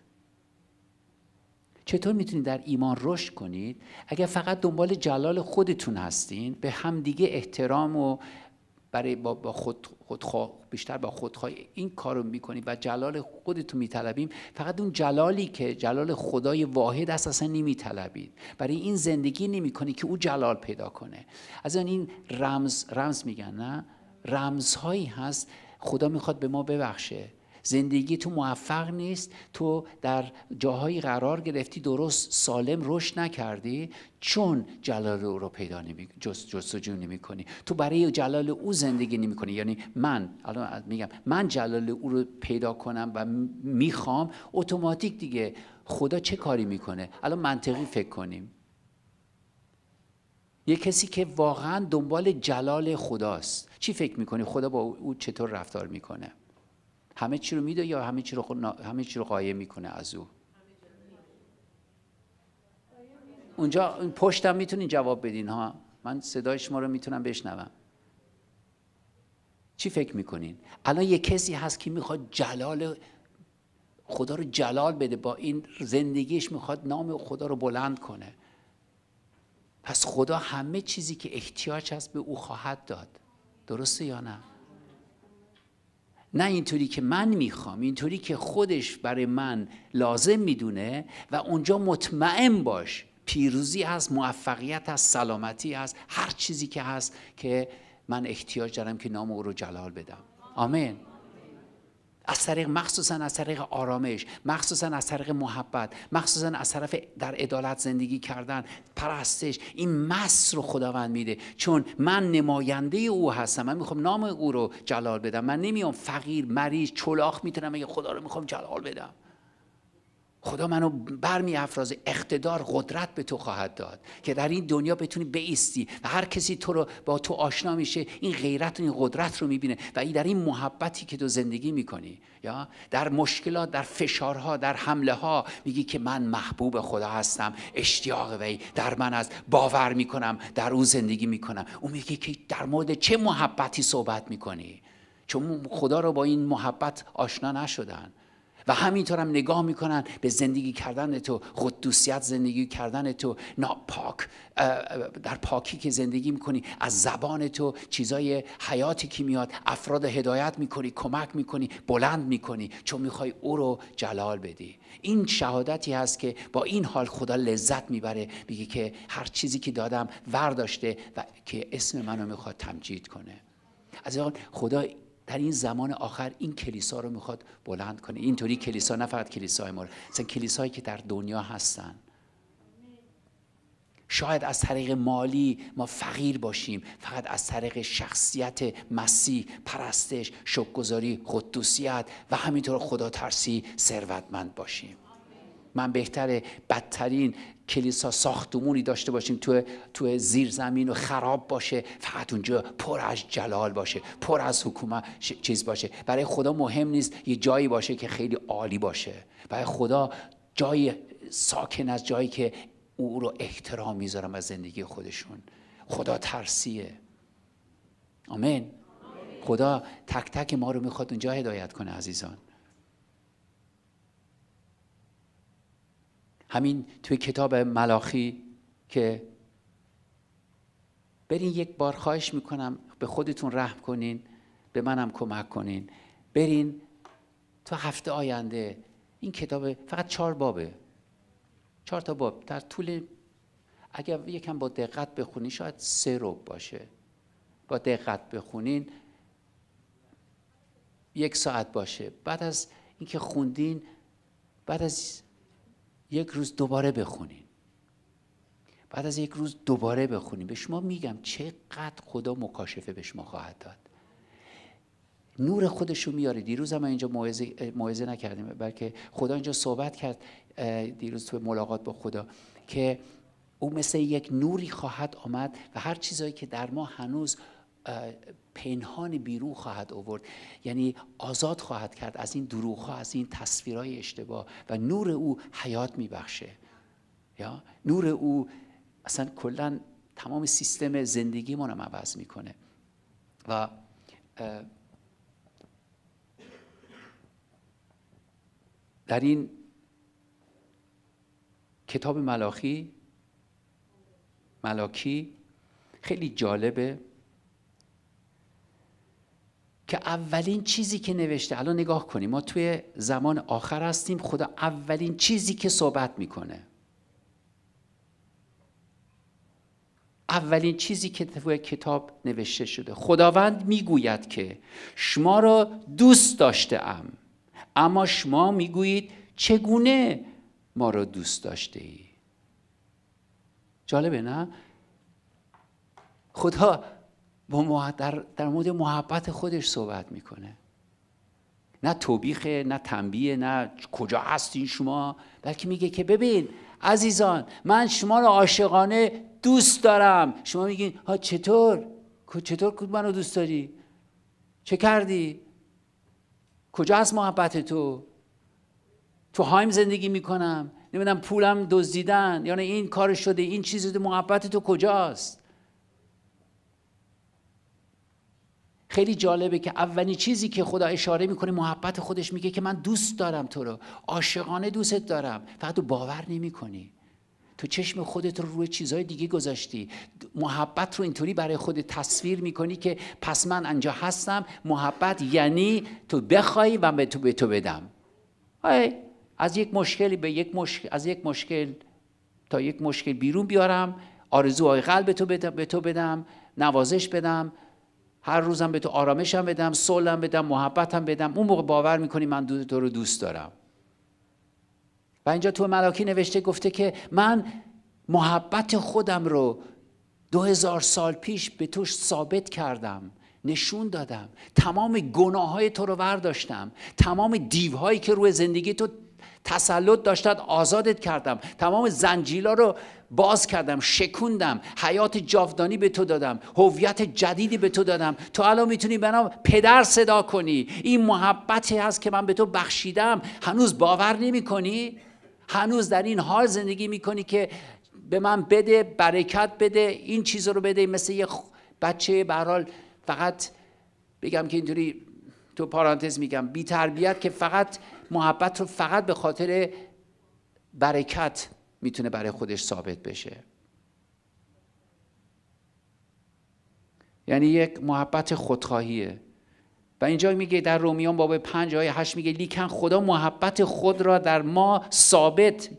چطور میتونید در ایمان رشد کنید اگر فقط دنبال جلال خودتون هستین، به هم دیگه احترام و برای با خودخواه بیشتر با خودخواه این کارو میکنید و جلال خودتون میطلبیم، فقط اون جلالی که جلال خدای واحد است اصلا نمیطلبید، برای این زندگی نمیکنید که او جلال پیدا کنه. از این رمز میگن، نه رمزهایی هست خدا میخواد به ما ببخشه. زندگی تو موفق نیست، تو در جاهایی قرار گرفتی درست سالم رشد نکردی چون جلال او رو پیدا جستجو نمی کنی. تو برای جلال او زندگی نمی کنی. یعنی الان میگم من جلال او رو پیدا کنم و میخوام، اتوماتیک دیگه خدا چه کاری میکنه؟ الان منطقی فکر کنیم، یه کسی که واقعا دنبال جلال خداست، چی فکر میکنی خدا با او چطور رفتار میکنه؟ همه چی رو میده یا همه چی رو قایم میکنه از او؟ اونجا پشتم میتونین جواب بدین ها، من صدای شما رو میتونم بشنوم. چی فکر میکنین؟ الان یه کسی هست که میخواد جلال خدا رو جلال بده، با این زندگیش میخواد نام خدا رو بلند کنه. پس خدا همه چیزی که احتیاج هست به او خواهد داد. درسته یا نه؟ نه اینطوری که من میخوام، اینطوری که خودش برای من لازم میدونه و اونجا مطمئن باش پیروزی هست، موفقیت هست، سلامتی هست، هر چیزی که هست که من احتیاج دارم که نام او رو جلال بدم. آمین. از طریق، مخصوصا از طریق آرامش، مخصوصا از طریق محبت، مخصوصا از طرف در عدالت زندگی کردن، پرستش، این مس رو خداوند میده. چون من نماینده او هستم، من میخوام نام او رو جلال بدم. من نمیام فقیر، مریض، چلاخ میتونم بگم خدا رو میخوام جلال بدم. خدا منو برمی افرازه، اقتدار، قدرت به تو خواهد داد که در این دنیا بتونی بایستی و هر کسی تو رو با تو آشنا میشه این غیرت و این قدرت رو میبینه و این در این محبتی که تو زندگی میکنی، یا در مشکلات، در فشارها، در حمله ها میگی که من محبوب خدا هستم، اشتیاق وی در من است، باور میکنم در او زندگی میکنم. اون میگه که در مورد چه محبتی صحبت میکنی؟ چون خدا رو با این محبت آشنا نشدن و همینطور هم نگاه میکنن به زندگی کردن تو، قدوسیت زندگی کردن تو، ناپاک، در پاکی که زندگی میکنی، از زبان تو چیزای حیاتی که میاد، افراد هدایت میکنی، کمک میکنی، بلند میکنی، چون میخوای او رو جلال بدی. این شهادتی هست که با این حال خدا لذت میبره، میگه که هر چیزی که دادم ورداشته و که اسم منو میخواد تمجید کنه. از این خدا در این زمان آخر این کلیسا رو میخواد بلند کنه. اینطوری کلیسا، نه فقط کلیسای ما، مثلا کلیسایی که در دنیا هستن. شاید از طریق مالی ما فقیر باشیم، فقط از طریق شخصیت مسیح، پرستش، شکرگزاری، قدوسیت و همینطور خدا ترسی ثروتمند باشیم. من بهتره بدترین کلیسا ساختمونی داشته باشیم تو زیر زمین و خراب باشه، فقط اونجا پر از جلال باشه، پر از حکومت چیز باشه. برای خدا مهم نیست یه جایی باشه که خیلی عالی باشه. برای خدا جایی ساکن از جایی که او رو احترام میذارم از زندگی خودشون. خدا ترسیه. آمین. خدا تک تک ما رو میخواد اونجا هدایت کنه عزیزان. همین توی کتاب ملاخی که برین یک بار، خواهش میکنم به خودتون رحم کنین، به منم کمک کنین، برین تو هفته آینده این کتاب فقط 4 بابه، 4 تا باب در طول، اگر یکم با دقت بخونین شاید 3 ربع باشه، با دقت بخونین 1 ساعت باشه. بعد از اینکه خوندین، بعد از 1 روز دوباره بخونین. بعد از یک روز دوباره بخونیم. به شما میگم چقدر خدا مکاشفه به شما خواهد داد. نور خودش رو میاره. دیروز هم اینجا موعظه نکردیم، بلکه خدا اینجا صحبت کرد دیروز تو ملاقات با خدا که او مثل یک نوری خواهد آمد و هر چیزایی که در ما هنوز پنهان بیرون خواهد آورد، یعنی آزاد خواهد کرد از این دروغ‌ها، از این تصویرهای اشتباه، و نور او حیات میبخشه. یا نور او اصلا کلا تمام سیستم زندگی ما رو عوض میکنه. و در این کتاب ملاکی خیلی جالبه که اولین چیزی که نوشته، الان نگاه کنیم ما توی زمان آخر هستیم، خدا اولین چیزی که صحبت میکنه، اولین چیزی که توی کتاب نوشته شده، خداوند میگوید که شما را دوست داشته‌ام، اما شما میگویید چگونه ما را دوست داشته ای؟ جالبه نه؟ خدا در مورد محبت خودش صحبت میکنه، نه توبیخه، نه تنبیه، نه کجا هستین شما، بلکه میگه که ببین عزیزان، من شما را عاشقانه دوست دارم. شما میگین ها چطور منو دوست داری؟ چه کردی؟ کجا هست محبت تو هایم زندگی میکنم، نمیدونم پولم دزدیدن، یعنی این کار شده، این چیز، محبت تو کجاست؟ خیلی جالبه که اولین چیزی که خدا اشاره میکنه محبت خودش، میگه که من دوست دارم تو رو، عاشقانه دوستت دارم. فقط تو باور نمیکنی، تو چشم خودت رو روی چیزهای دیگه گذاشتی، محبت رو اینطوری برای خودت تصویر میکنی که پس من اینجا هستم. محبت یعنی تو بخوای و به تو بدم. از یک مشکلی از یک مشکل تا یک مشکل بیرون بیارم، آرزوهای قلب به تو بدم، نوازش بدم، هر روزم به تو آرامشم بدم، صلحم بدم، محبتم بدم. اون موقع باور میکنی من تو رو دوست دارم. و اینجا تو ملاکی نوشته، گفته که من محبت خودم رو 2000 سال پیش به تو ثابت کردم، نشون دادم، تمام گناههای تو رو برداشتم، تمام دیوهایی که روی زندگی تو تسلط داشتن آزادت کردم، تمام زنجیرها رو باز کردم، شکوندم، حیات جاودانی به تو دادم، هویت جدیدی به تو دادم. تو الان میتونی به نام پدر صدا کنی. این محبتی هست که من به تو بخشیدم. هنوز باور نمی کنی؟ هنوز در این حال زندگی میکنی که به من بده، برکت بده، این چیز رو بده، مثل یه بچه به هر حال، فقط بگم که اینطوری تو پارانتز میگم، بی تربیت که فقط محبت رو فقط به خاطر برکت میتونه برای خودش ثابت بشه. یعنی یک محبت خودخواهیه. و اینجا میگه در رومیان باب 5 آیه 8 میگه لیکن خدا محبت خود را در ما ثابت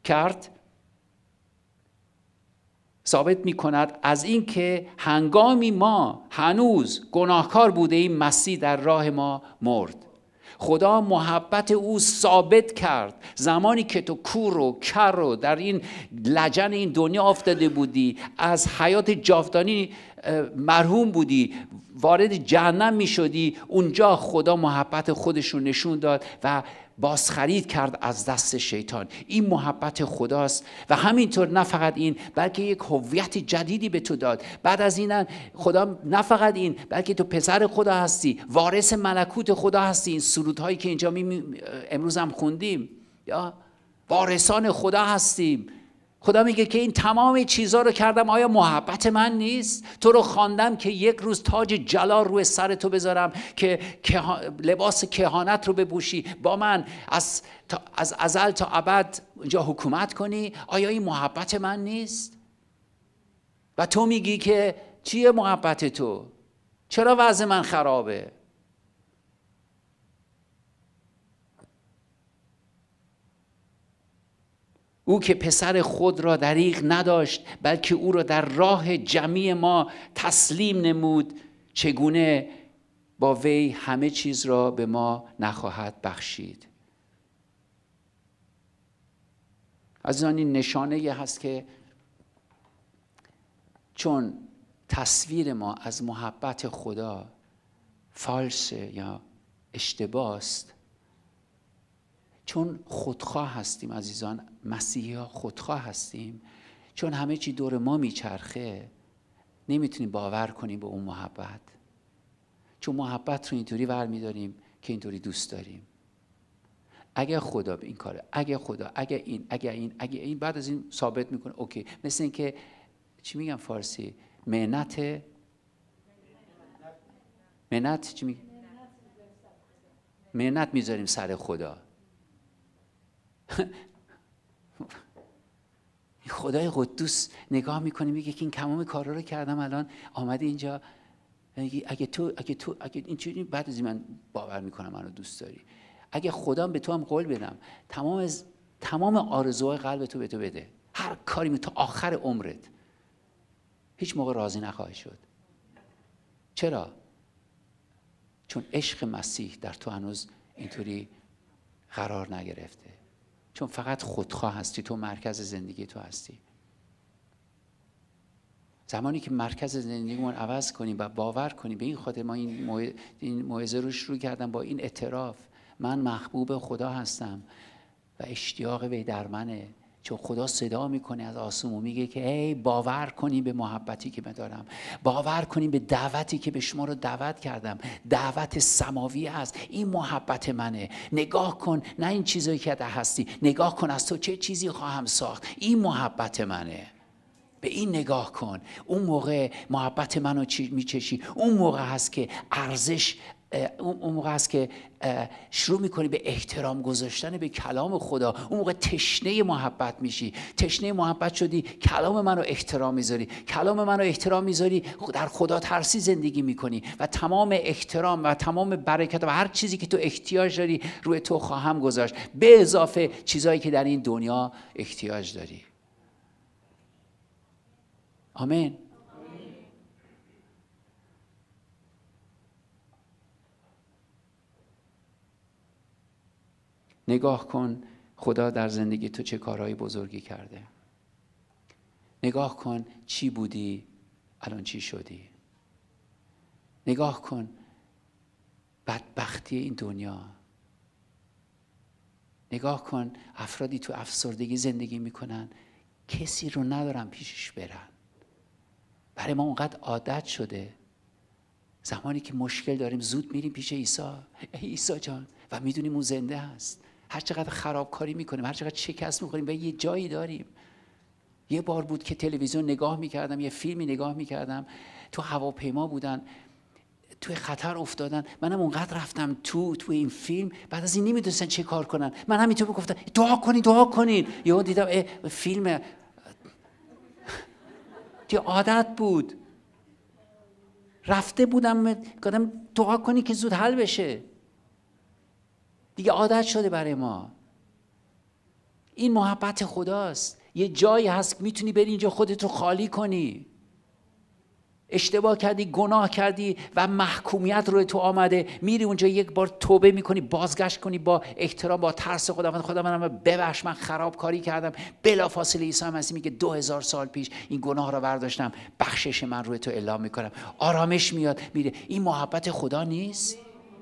میکند از این که هنگامی ما هنوز گناهکار بوده ایم مسیح در راه ما مرد. خدا محبت او ثابت کرد زمانی که تو کور و کر و در این لجن این دنیا افتاده بودی، از حیات جاودانی محروم بودی، وارد جهنم می شدی. اونجا خدا محبت خودش رو نشون داد و بازخرید کرد از دست شیطان. این محبت خداست. و همینطور نه فقط این، بلکه یک هویت جدیدی به تو داد. بعد از این خدا نه فقط این، بلکه تو پسر خدا هستی، وارث ملکوت خدا هستی. این سرودهایی که اینجا امروز هم خوندیم، یا وارثان خدا هستیم. خدا میگه که این تمام چیزها رو کردم، آیا محبت من نیست؟ تو رو خواندم که یک روز تاج جلال روی سر تو بذارم، که لباس کهانت رو بپوشی، با من از ازل تا ابد اینجا حکومت کنی. آیا این محبت من نیست؟ و تو میگی که چیه محبت تو؟ چرا وضع من خرابه؟ او که پسر خود را دریغ نداشت، بلکه او را در راه جمیع ما تسلیم نمود، چگونه با وی همه چیز را به ما نخواهد بخشید. عزیزان این نشانه هست که چون تصویر ما از محبت خدا فالشه یا اشتباست، چون خودخواه هستیم عزیزان، مسیحی ها خودخواه هستیم، چون همه چی دور ما میچرخه، نمیتونیم باور کنیم به اون محبت. چون محبت رو اینطوری برمیداریم که اینطوری دوست داریم. اگه خدا به این کاره، اگه خدا، اگه این بعد از این ثابت میکنه اوکی. مثل این که چی میگم فارسی؟ منت چی میگم؟ منت میذاریم سر خدا. خدای قدوس نگاه میکنه میگه که این تمام کارا رو کردم، الان آمده اینجا اگه این بعد از این من باور میکنم منو دوست داری. اگه خدا به تو هم قول بدم تمام آرزوهای قلب تو به تو بده، هر کاری تا آخر عمرت، هیچ موقع راضی نخواهی شد. چرا؟ چون عشق مسیح در تو هنوز اینطوری قرار نگرفته. چون فقط خودخواه هستی، تو مرکز زندگی تو هستی. زمانی که مرکز زندگیمون عوض کنیم و باور کنیم، به این خاطر ما این موعظه رو شروع کردم با این اعتراف، من محبوب خدا هستم و اشتیاق وی در منه. چون خدا صدا میکنه از آسمون میگه که ای باور کنیم به محبتی که من دارم، باور کنیم به دعوتی که به شما رو دعوت کردم، دعوت سماوی هست، این محبت منه. نگاه کن، نه این چیزایی که هستی، نگاه کن از تو چه چیزی خواهم ساخت، این محبت منه. به این نگاه کن. اون موقع محبت منو میچشی. اون موقع هست که اون موقع هست که شروع میکنی به احترام گذاشتن به کلام خدا. اون موقع تشنه محبت میشی. تشنه محبت شدی، کلام منو احترام میذاری. کلام منو احترام میذاری، در خدا ترسی زندگی میکنی و تمام احترام و تمام برکت و هر چیزی که تو احتیاج داری روی تو خواهم گذاشت، به اضافه چیزایی که در این دنیا احتیاج داری. آمین. نگاه کن خدا در زندگی تو چه کارهای بزرگی کرده. نگاه کن چی بودی الان چی شدی. نگاه کن بدبختی این دنیا. نگاه کن افرادی تو افسردگی زندگی میکنن، کسی رو ندارن پیشش برن. برای ما اونقدر عادت شده زمانی که مشکل داریم زود میریم پیش عیسی جان و میدونیم اون زنده هست. هر چقدر خرابکاری میکنیم، هر چقدر شکست میخوریم، به یه جایی داریم. یه بار بود که تلویزیون نگاه میکردم، یه فیلمی نگاه میکردم، تو هواپیما بودن، توی خطر افتادن. منم اونقدر رفتم تو این فیلم، بعد از این نمیدونستن چه کار کنن. من همینطور گفتم دعا کنین. یهو دیدم فیلم که عادت بود، رفته بودم گفتم دعا کنی که زود حل بشه. دیگه عادت شده برای ما. این محبت خداست. یه جایی هست میتونی بری اینجا خودت رو خالی کنی. اشتباه کردی، گناه کردی و محکومیت روی تو آمده، میری اونجا یک بار توبه میکنی، بازگشت کنی با احترام، با ترس خدا منم ببخش، من خرابکاری کردم. بلافاصله عیسی مسیح میگه 2000 سال پیش این گناه رو برداشتم، بخشش من روی تو اعلام میکنم. آرامش میاد، میره. این محبت خدا نیست؟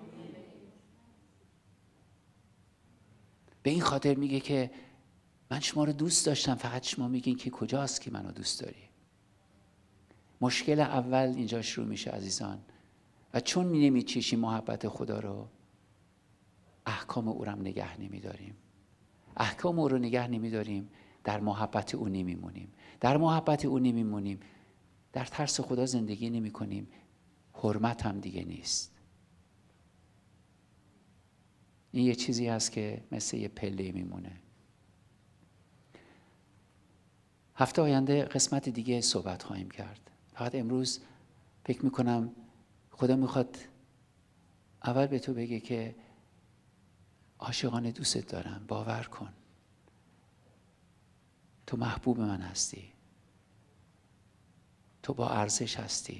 به این خاطر میگه که من شما رو دوست داشتم، فقط شما میگین که کجاست که منو دوست داری. مشکل اول اینجا شروع میشه عزیزان. و چون نمیچشیم محبت خدا رو، احکام او رو هم نگه نمیداریم. احکام او رو نگه نمیداریم، در محبت او نمیمونیم. در محبت او نمیمونیم، در ترس خدا زندگی نمی کنیم، حرمت هم دیگه نیست. این یه چیزی هست که مثل یه پله میمونه. هفته آینده قسمت دیگه صحبت خواهیم کرد. فقط امروز فکر میکنم خدا میخواد اول به تو بگه که عاشقانه دوستت دارم، باور کن تو محبوب من هستی، تو با ارزش هستی.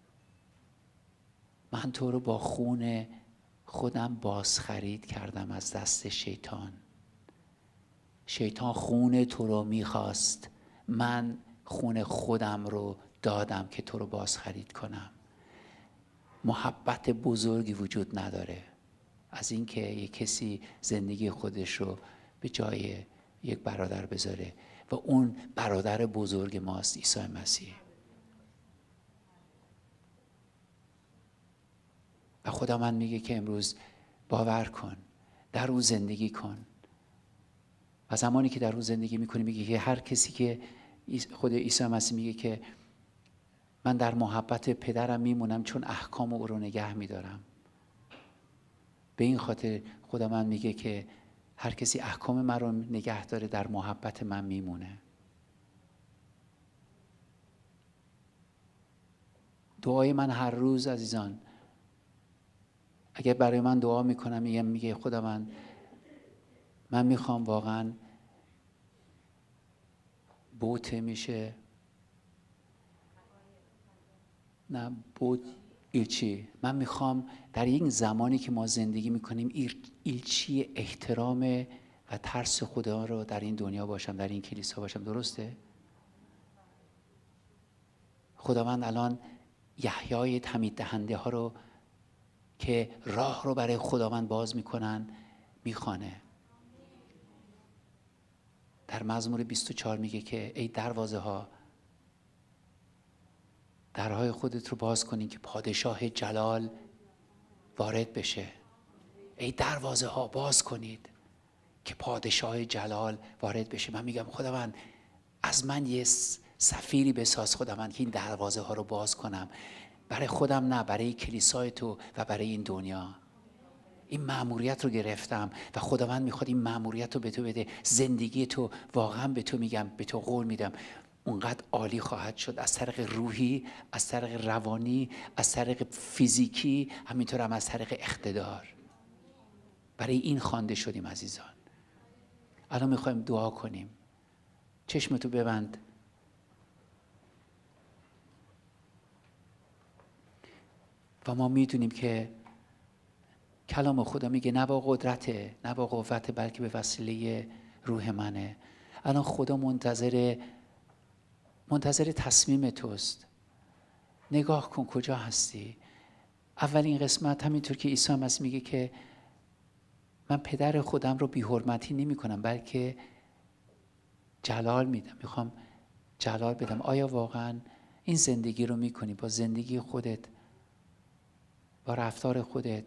من تو رو با خون خودم بازخرید کردم از دست شیطان. شیطان خون تو رو میخواست، من خون خودم رو دادم که تو رو باز خرید کنم. محبت بزرگی وجود نداره از اینکه یک کسی زندگی خودش رو به جای یک برادر بذاره و اون برادر بزرگ ماست، عیسی مسیح. و خدا من میگه که امروز باور کن، در او زندگی کن. و زمانی که در او زندگی میکنی میگه که هر کسی که خود عیسی مسیح میگه که من در محبت پدرم میمونم چون احکام او رو نگه میدارم. به این خاطر خدا من میگه که هر کسی احکام من رو نگه داره در محبت من میمونه. دعای من هر روز عزیزان، اگر برای من دعا میکنم میگه خدا من میخوام واقعا بوته میشه نه بوت ایلچی. من میخوام در این زمانی که ما زندگی میکنیم ایلچی احترام و ترس خدا رو در این دنیا باشم، در این کلیسا باشم. درسته؟ خداوند الان یحیای تمید دهنده ها رو که راه رو برای خداوند باز میکنن میخوانه. در مزمور 24 میگه که ای دروازه ها، درهای خودت رو باز کنین که پادشاه جلال وارد بشه. ای دروازه ها باز کنید که پادشاه جلال وارد بشه. من میگم خداوند از من یه سفیری بساز خداوند که این دروازه ها رو باز کنم، برای خودم نه، برای کلیسای تو و برای این دنیا. این مأموریت رو گرفتم و خداوند میخواد این مأموریت رو به تو بده. زندگی تو واقعا به تو میگم، به تو قول میدم اونقدر عالی خواهد شد، از طریق روحی، از طریق روانی، از طریق فیزیکی، همینطور هم از طریق اقتدار. برای این خوانده شدیم عزیزان. الان میخوایم دعا کنیم. چشمتو ببند. و ما میدونیم که کلام خدا میگه نه با قدرته، نه با قوته، بلکه به وسیله روح منه. الان خدا منتظر تصمیم توست. نگاه کن کجا هستی. اولین قسمت همینطور که عیسی مسیح میگه که من پدر خودم رو بی حرمتی نمی کنم بلکه جلال میدم، میخوام جلال بدم. آیا واقعا این زندگی رو میکنی؟ با زندگی خودت، با رفتار خودت،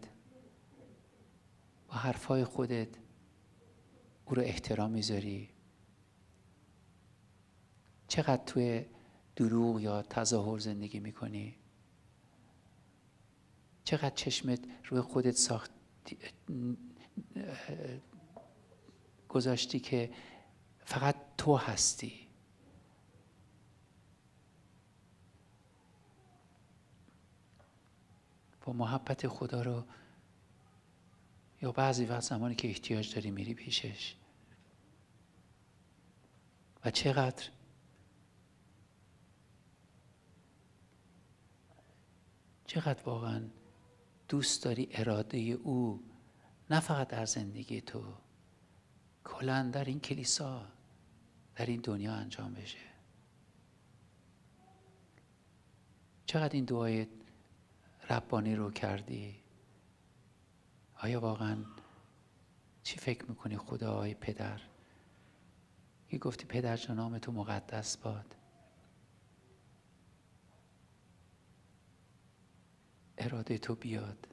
با حرفای خودت او رو احترام میذاری؟ چقدر توی دروغ یا تظاهر زندگی میکنی؟ چقدر چشمت روی خودت گذاشتی که فقط تو هستی؟ با محبت خدا رو یا بعضی وقت زمانی که احتیاج داری میری پیشش و چقدر واقعا دوست داری اراده او نه فقط در زندگی تو، کلاً در این کلیسا، در این دنیا انجام بشه. چقدر این دعای ربانی رو کردی؟ آیا واقعا چی فکر میکنی خدای پدر که گفتی پدر جان نام تو مقدس باد، اراده تو بیاد.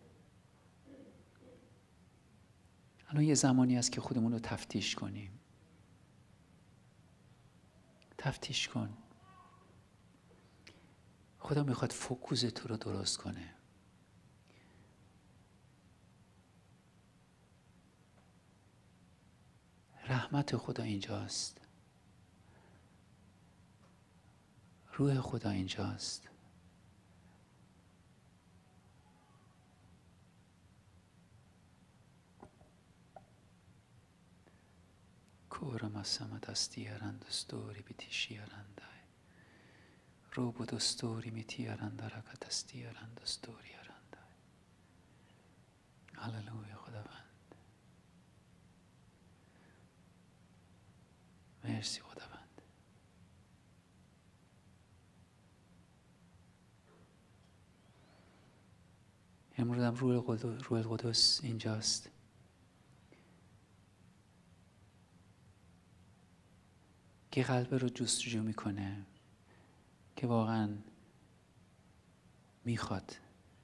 الان یه زمانی است که خودمون رو تفتیش کنیم. تفتیش کن. خدا میخواد فوکوس تو رو درست کنه. رحمت خدا اینجاست. روح خدا اینجاست. کورم از سمت استیارند استوری بیتیشیارند رو بود استوری میتیارند رکت استیارند استوریارند. هللویا خداوند. مرسی خداوند. امروز هم روح القدس اینجاست. که قلب رو جستجو میکنه، که واقعا میخواد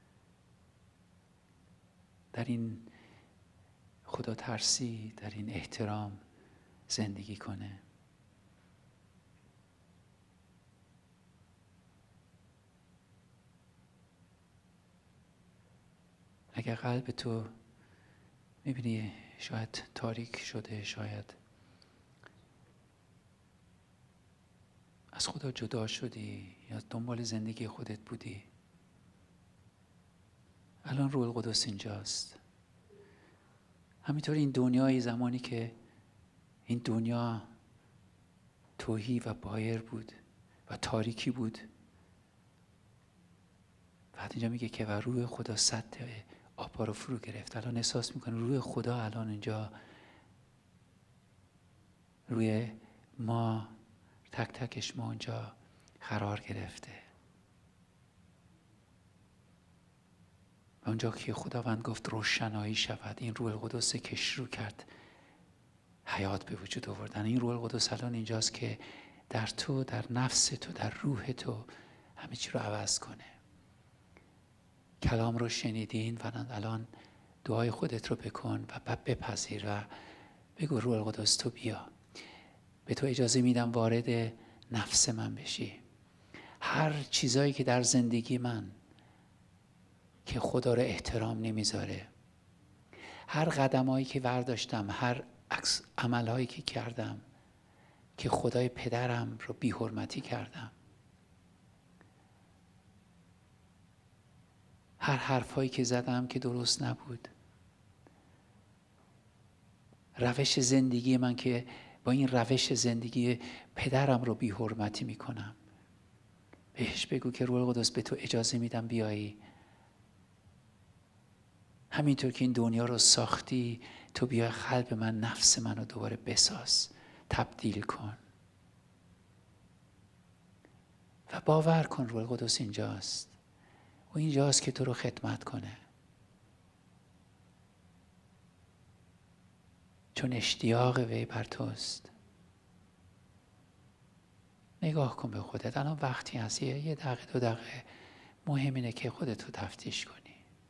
در این خدا ترسی، در این احترام زندگی کنه. اگر قلب تو میبینی شاید تاریک شده، شاید از خدا جدا شدی یا دنبال زندگی خودت بودی، الان روح القدس اینجاست. همینطور این دنیای زمانی که این دنیا تهی و بایر بود و تاریکی بود، بعد اینجا میگه که و روح خدا سطح آب‌ها رو فرو گرفت. الان احساس میکنه روح خدا الان اینجا روی ما، تک تکش ما اونجا قرار گرفته. و اونجا که خداوند گفت روشنایی شود، این روح القدس که شروع کرد حیات به وجود آوردن. این روح القدس الان اینجاست که در تو، در نفس تو، در روح تو همه چی رو عوض کنه. کلام رو شنیدین و الان دعای خودت رو بکن و بعد بپذیر و بگو روح القدس تو بیا، به تو اجازه میدم وارد نفس من بشی. هر چیزایی که در زندگی من که خدا رو احترام نمیذاره، هر قدمایی که برداشتم، هر عملهایی که کردم که خدای پدرم رو بی حرمتی کردم، هر حرفایی که زدم که درست نبود، روش زندگی من که با این روش زندگی پدرم رو بی حرمتی میکنم، بهش بگو که روح القدس به تو اجازه میدم بیایی. همینطور که این دنیا رو ساختی، تو بیا قلب من، نفس من رو دوباره بساز، تبدیل کن و باور کن روح القدس اینجاست و اینجاست که تو رو خدمت کنه، چون اشتیاق وی بر توست. نگاه کن به خودت. الان وقتی هست یه دقیقه 2 دقیقه مهم اینه که خودت رو تفتیش کنی.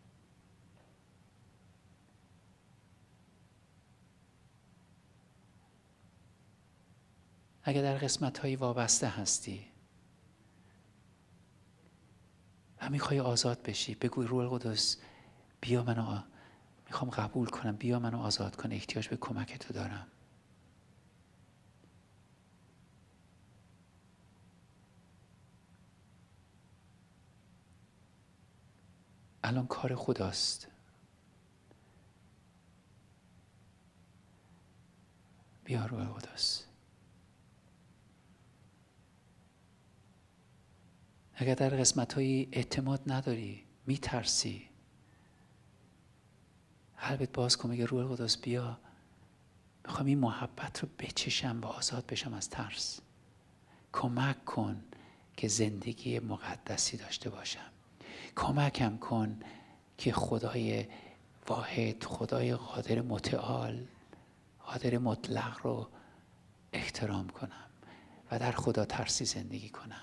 اگر در قسمت‌هایی وابسته هستی و میخوای آزاد بشی، بگوی روح القدس بیا منو میخوام قبول کنم، بیا منو آزاد کن، احتیاج به کمک تو دارم. الان کار خداست. بیا روح القدس. اگر در قسمت‌هایی اعتماد نداری، میترسی، قلبت باز کن، میگه روح القدس بیا، میخوام این محبت رو بچشم و آزاد بشم از ترس. کمک کن که زندگی مقدسی داشته باشم. کمکم کن که خدای واحد، خدای قادر متعال، قادر مطلق رو احترام کنم و در خدا ترسی زندگی کنم.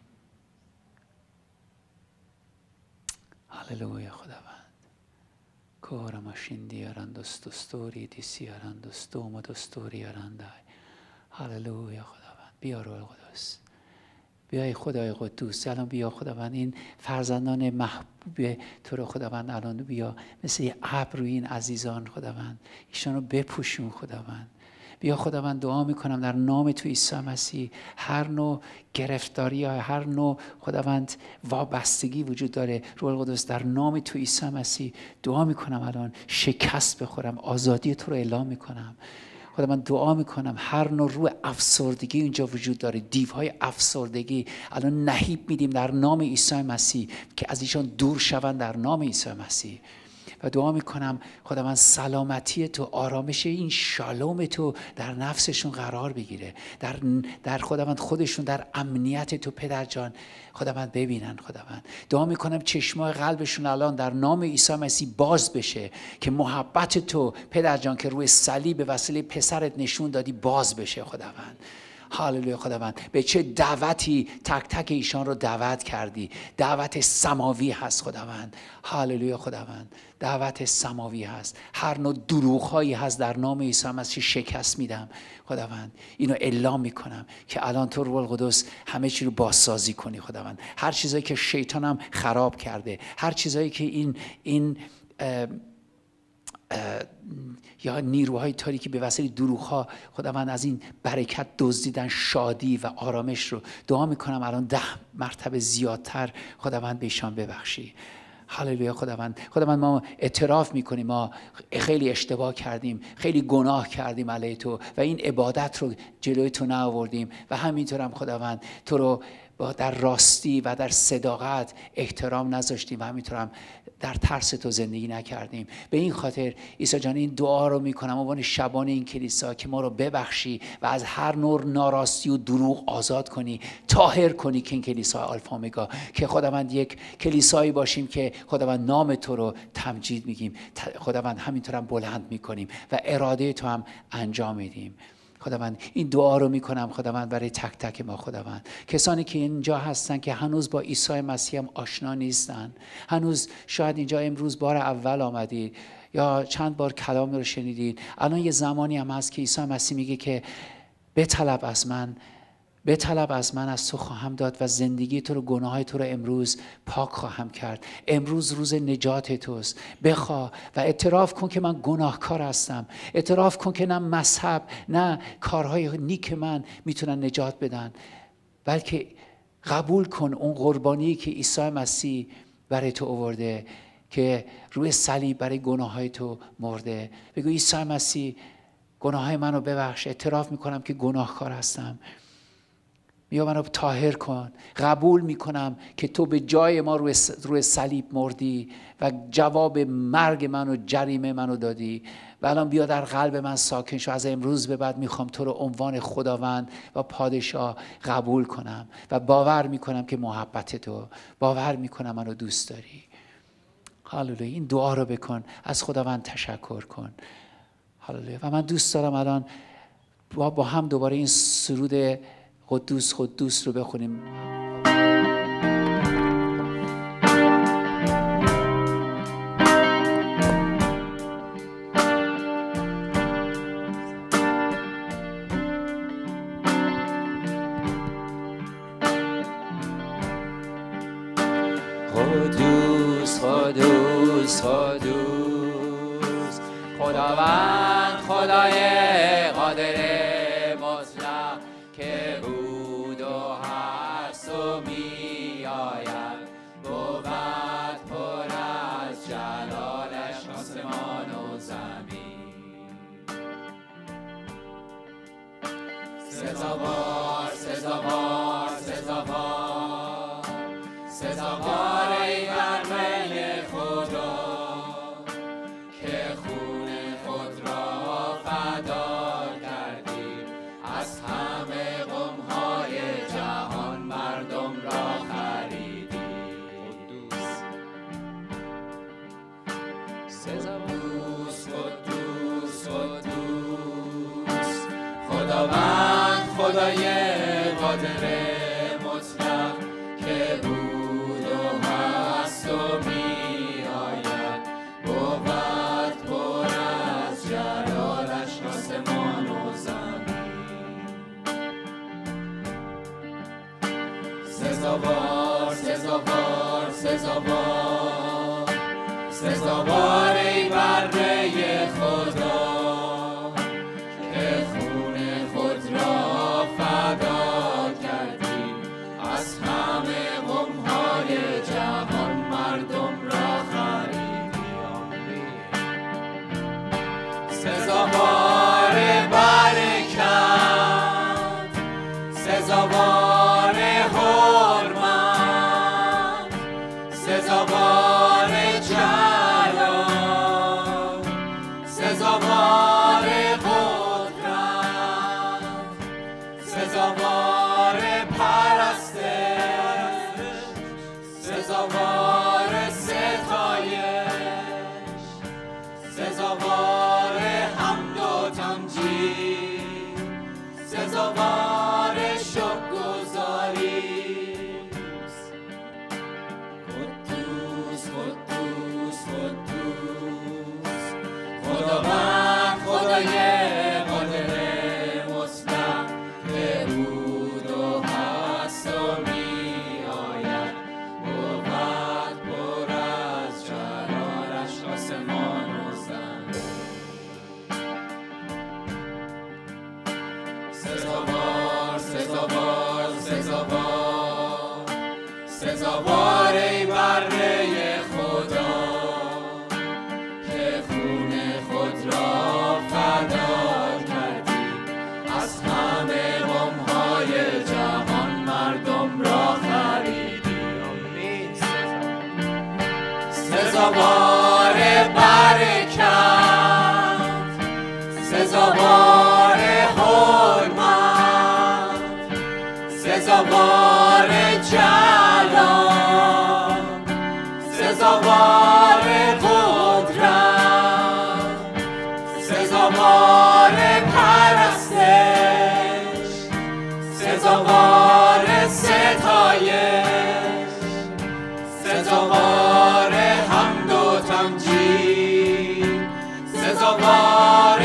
هللویا خداوند. کورا ماشین دیارند دستوری دیسیارند دستوم دستوری آرندای. هللویا خداوند. بیا روح القدس. بیای خدای قدوس. الان بیا خداوند، این فرزندان محبوب تو رو خداوند الان بیا مثل یه ابر روی این عزیزان خداوند، ایشان رو بپوشون خداوند. بیا خداوند، دعا میکنم در نام تو عیسی مسیح هر نوع گرفتاری ها، هر نوع خداوند وابستگی وجود داره، روح القدس در نام تو عیسی مسیح دعا میکنم الان شکست بخورم، آزادی تو رو اعلام میکنم. خدا من دعا میکنم هر نوع روح افسردگی اینجا وجود داره، دیوهای افسردگی الان نهیب میدیم در نام عیسی مسیح که از ایشان دور شوند در نام عیسی مسیح. و دعا میکنم خداوند سلامتی تو، آرامش این شالوم تو در نفسشون قرار بگیره، در خداوند خودشون در امنیت تو پدر جان خداوند ببینن. خداوند دعا میکنم چشمای قلبشون الان در نام عیسی مسیح باز بشه که محبت تو پدر جان که روی صلیب به وسیله پسرت نشون دادی باز بشه. خداوند هاللویا. خداوند به چه دعوتی تک تک ایشان رو دعوت کردی، دعوت سماوی هست خداوند. هاللویا. خداوند دعوت سماوی هست، هر نوع دروغ‌هایی هست در نام عیسی مسیح شکست میدم. خداوند اینو اعلام میکنم که الان تو روح القدس همه چی رو بازسازی کنی. خداوند هر چیزایی که شیطانم خراب کرده، هر چیزایی که این یا نیروهای تاریکی به وسیله دروغ‌ها خداوند از این برکت دزدیدن، شادی و آرامش رو دعا میکنم الان 10 مرتبه زیادتر خداوند به ایشان ببخشی. هاللویا. خداوند ما اعتراف میکنیم ما خیلی اشتباه کردیم، خیلی گناه کردیم علیه تو و این عبادت رو جلوی تو نیاوردیم و همینطور هم خداوند تو رو در راستی و در صداقت احترام نذاشتیم و همینطور هم در ترس تو زندگی نکردیم. به این خاطر عیسی جان این دعا رو میکنم عنوان شبان این کلیسا که ما رو ببخشی و از هر نوع ناراستی و دروغ آزاد کنی، طاهر کنی که این کلیسا آلفا اومگا، که خداوند یک کلیسایی باشیم که خداوند نام تو رو تمجید میگیم، خداوند همینطور هم بلند میکنیم و اراده تو هم انجام میدیم. خداوند این دعا رو میکنم خداوند برای تک تک ما. خداوند کسانی که اینجا هستن که هنوز با عیسی مسیح هم آشنا نیستن، هنوز شاید اینجا امروز بار اول آمدید یا چند بار کلام رو شنیدید، الان یه زمانی هم هست که عیسی مسیح میگه که بطلب از من از تو خواهم داد و زندگی تو رو، گناهات تو رو امروز پاک خواهم کرد. امروز روز نجات توست. بخواه و اعتراف کن که من گناهکار هستم. اعتراف کن که نه مذهب نه کارهای نیک من میتونن نجات بدن، بلکه قبول کن اون قربانی که عیسی مسیح برای تو آورده، که روی صلیب برای گناههای تو مرده. بگو عیسی مسیح گناههای منو ببخش، اعتراف میکنم که گناهکار هستم، یا منو طاهر کن. قبول میکنم که تو به جای ما روی صلیب مردی و جواب مرگ منو، جریمه منو دادی و الان بیا در قلب من ساکن شو. از امروز به بعد میخوام تو رو عنوان خداوند و پادشاه قبول کنم و باور میکنم که محبت تو، باور میکنم منو دوست داری. هاللویا. این دعا رو بکن، از خداوند تشکر کن. هاللویا. و من دوست دارم الان با هم دوباره این سرود قدوس قدوس رو بخونیم. قدوس قدوس قدوس خداوند خدای قادر مطلق که بود و هست و می آید، بود پر از جلالش آسمان و زمین. سزاوار سزاوار سزاوار سزاوار ای بنده خدا که خون خود را فدا کردی، از همه قوم‌های جهان مردم را خریدی. قدوس قدوس قدوس خداوند خدای قادر مطلق که بود و هست و می آید، بود پر از جلالش آسمان و زمین. سزاوار سزاوار سزاوار سزاوار ای بنده خدا که خون خود را فدا کردی، از همه قوم‌های جهان مردم را خریدی. سزاوار برکت، سزاوار حرمت، سزاوار جلال، سزاوار ستایش، سزاوار حمد و تمجید، سزاوار شکرگزاری. قدوس قدوس قدوس خداوند خدای قادر مطلق، که بود و هست و می آید، بود پر از جلالش آسمان و زمین. سزاوار سزاوار سزاوار سزاوار ای بره خدا، که خون خود را فدا کردی، از همه قوم‌های جهان مردم را خریدی. سزاوار برکت، سزاوار حرمت، سزاوار جلال، سزاوار قدرت، سزاوار پرستش، سزاوار ستایش، سزاوار حمد و تمجید، سزاوار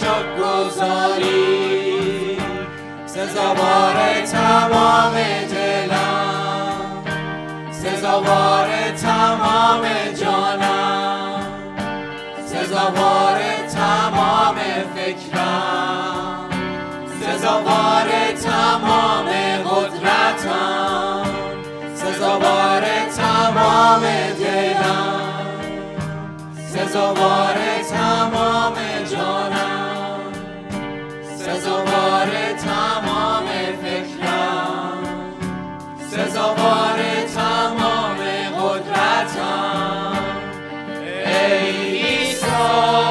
شکرگزاری، سزاوار تمام دلم، سزاوار تمام جانم، سزاوار تمام فکرم، سزاوار تمام قدرتم، سزاوار تمام دلم، سزاوار تمام جانم، سزاوار تمام فکرم، سزاوار تمام قدرتم. ای عیسی،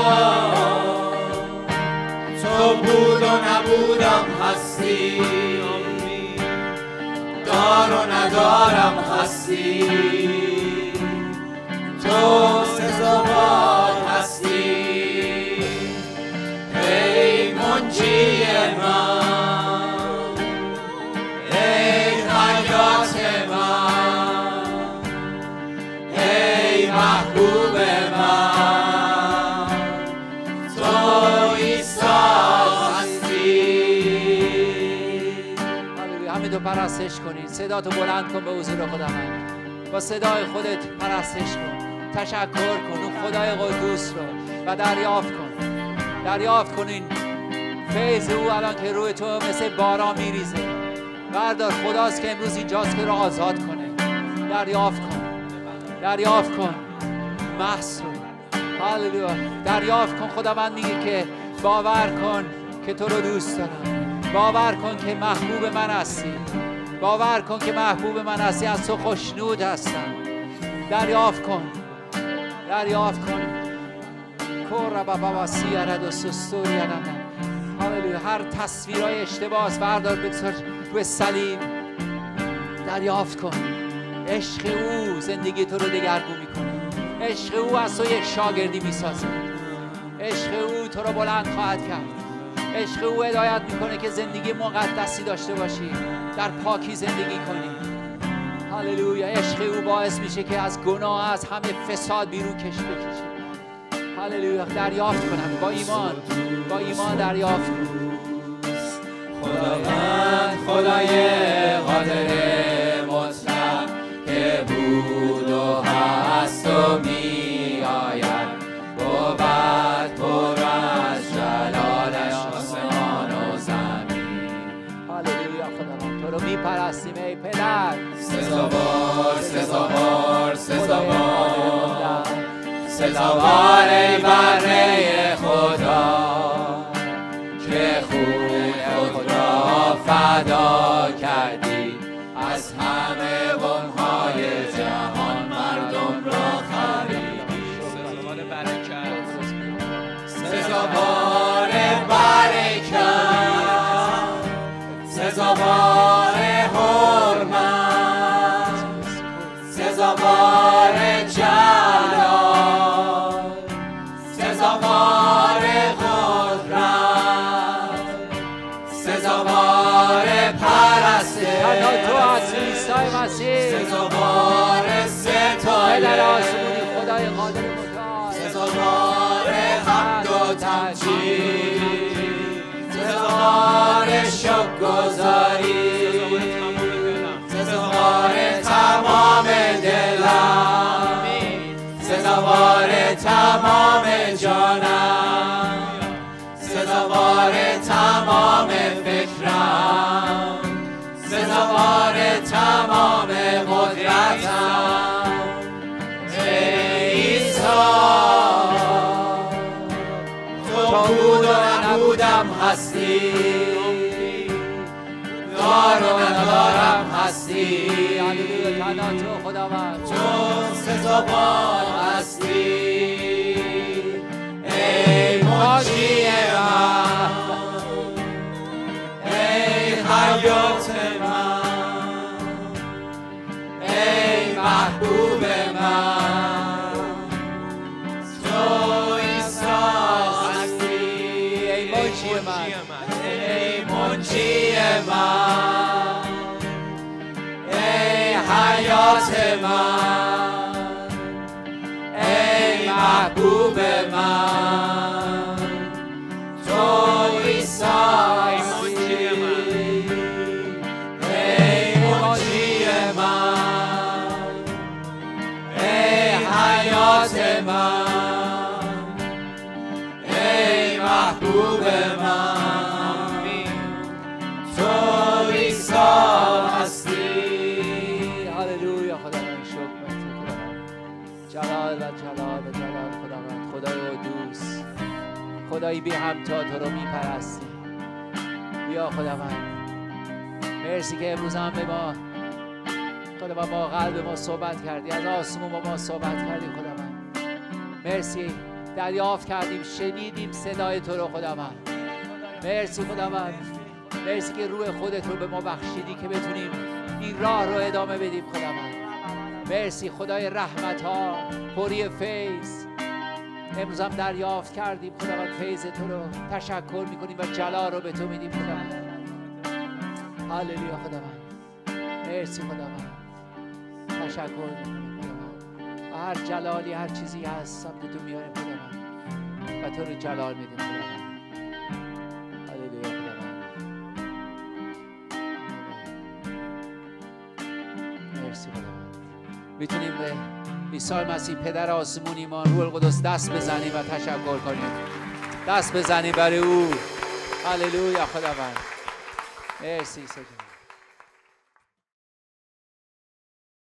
تو بود و نبودم هستی، دار و ندارم هستی، تو سزاوار هستی. ای منجی من، ای حیات من، ای محبوب من، تو عیسی هستی. همین تو پرستش کنید. صدا تو بلند کن به حضور خداوند. با صدای خودت پرستش کن، تشکر کن اون خدای قدوس رو و دریافت کن. دریافت کن این فیض او الان که روی تو مثل باران میریزه. بردار، خداست که امروز اینجاست که رو آزاد کنه. دریافت کن، دریافت کن محض رو. هاللویا. دریافت کن. خداوند میگه که باور کن که تو رو دوست دارم. باور کن که محبوب من هستی. باور کن که محبوب من هستی. از تو خوشنود هستم. دریافت کن، دریافت کن. کور بابا سیارد و سستوری آدم. هاللویا. هر تصویرهای اشتباهs بردار بگذار روی صلیب. دریافت کن. عشق او زندگی تو رو دگرگون میکنه. عشق او از تو یک شاگردی میسازه. عشق او تو رو بلند خواهد کرد. عشق او هدایت میکنه که زندگی مقدسی داشته باشی، در پاکی زندگی کنی. هاللویا. عشق او باعث میشه که از گناه، از همه فساد بیرون کشه. هاللویا. دریافت کنم با ایمان، با ایمان دریافت کن. خداوند خدای قادر مطلق که بود و هست و می آید، بود پر از جلالش آسمان و زمین. هاللویا. خداوند تو رو میپرستیم ای پدر. سزاوار سزاوار سزاوار سزاوار ای بره خدا که خون خود را فدا کردی، از همه قوم‌های جهان مردم را خریدی. سزاوار برکت، سزاوار برکت، سزاوار حرمت، سزاوار جلال، سزاوار قدرت، سزاوار پرستش، تنها تو هستی عیسی مسیح، سزاوار ستایش، پدر آسمانی خدای قادر متعال، سزاوار حمد و تمجید، سزاوار شکرگزاری، سزاوار تمام دلم، سزاوار تمام جانم، سزاوار تمام فکرم، سزاوار تمام قدرتم. ای عیسی تو بود و نبودم هستی، دار و ندارم هستی، تنها تو خداوند، چون سزاوار هستی. ای منجی من، ای حیات من، ای محبوب من، تو عیسی هستی. ای منجی من، ای منجی من، ای حیات من، ای محبوب من، تو عیسی هستی. ای منجی من، ای حیات من، ای محبوب من، تو عیسی هستی. هللویا خداوند، شکر خداوند، جلال و جلال و جلال خداوند، خدای قدوس، خدایی بی همتا تو رو میپرستی. بیا خداوند، مرسی که امروز هم به ما خداوند با قلب ما صحبت کردی، از آسمون با ما صحبت کردی خداوند. مرسی دریافت کردیم، شنیدیم صدای تو رو خداوند. مرسی خداوند، مرسی که روح خودت رو به ما بخشیدی که بتونیم این راه رو ادامه بدیم خداوند. مرسی خدای رحمت ها، پری فیض. امروز هم دریافت کردیم خداوند فیض تو رو، تشکر میکنیم و جلال رو به تو میدیم خداوند. هللویا خداوند، مرسی خداوند، تشکر میکنیم خداوند. و هر جلالی، هر چیزی هست سمت تو میاریم خداوند و تو رو جلال میدیم خداوند. هللویا خداوند، مرسی خداوند. میتونیم به عیسی مسیح پدر آسمون ایمان روح القدس دست بزنیم و تشکر کنیم. دست بزنیم برای او. هللویا خداوند، مرسی عیسی.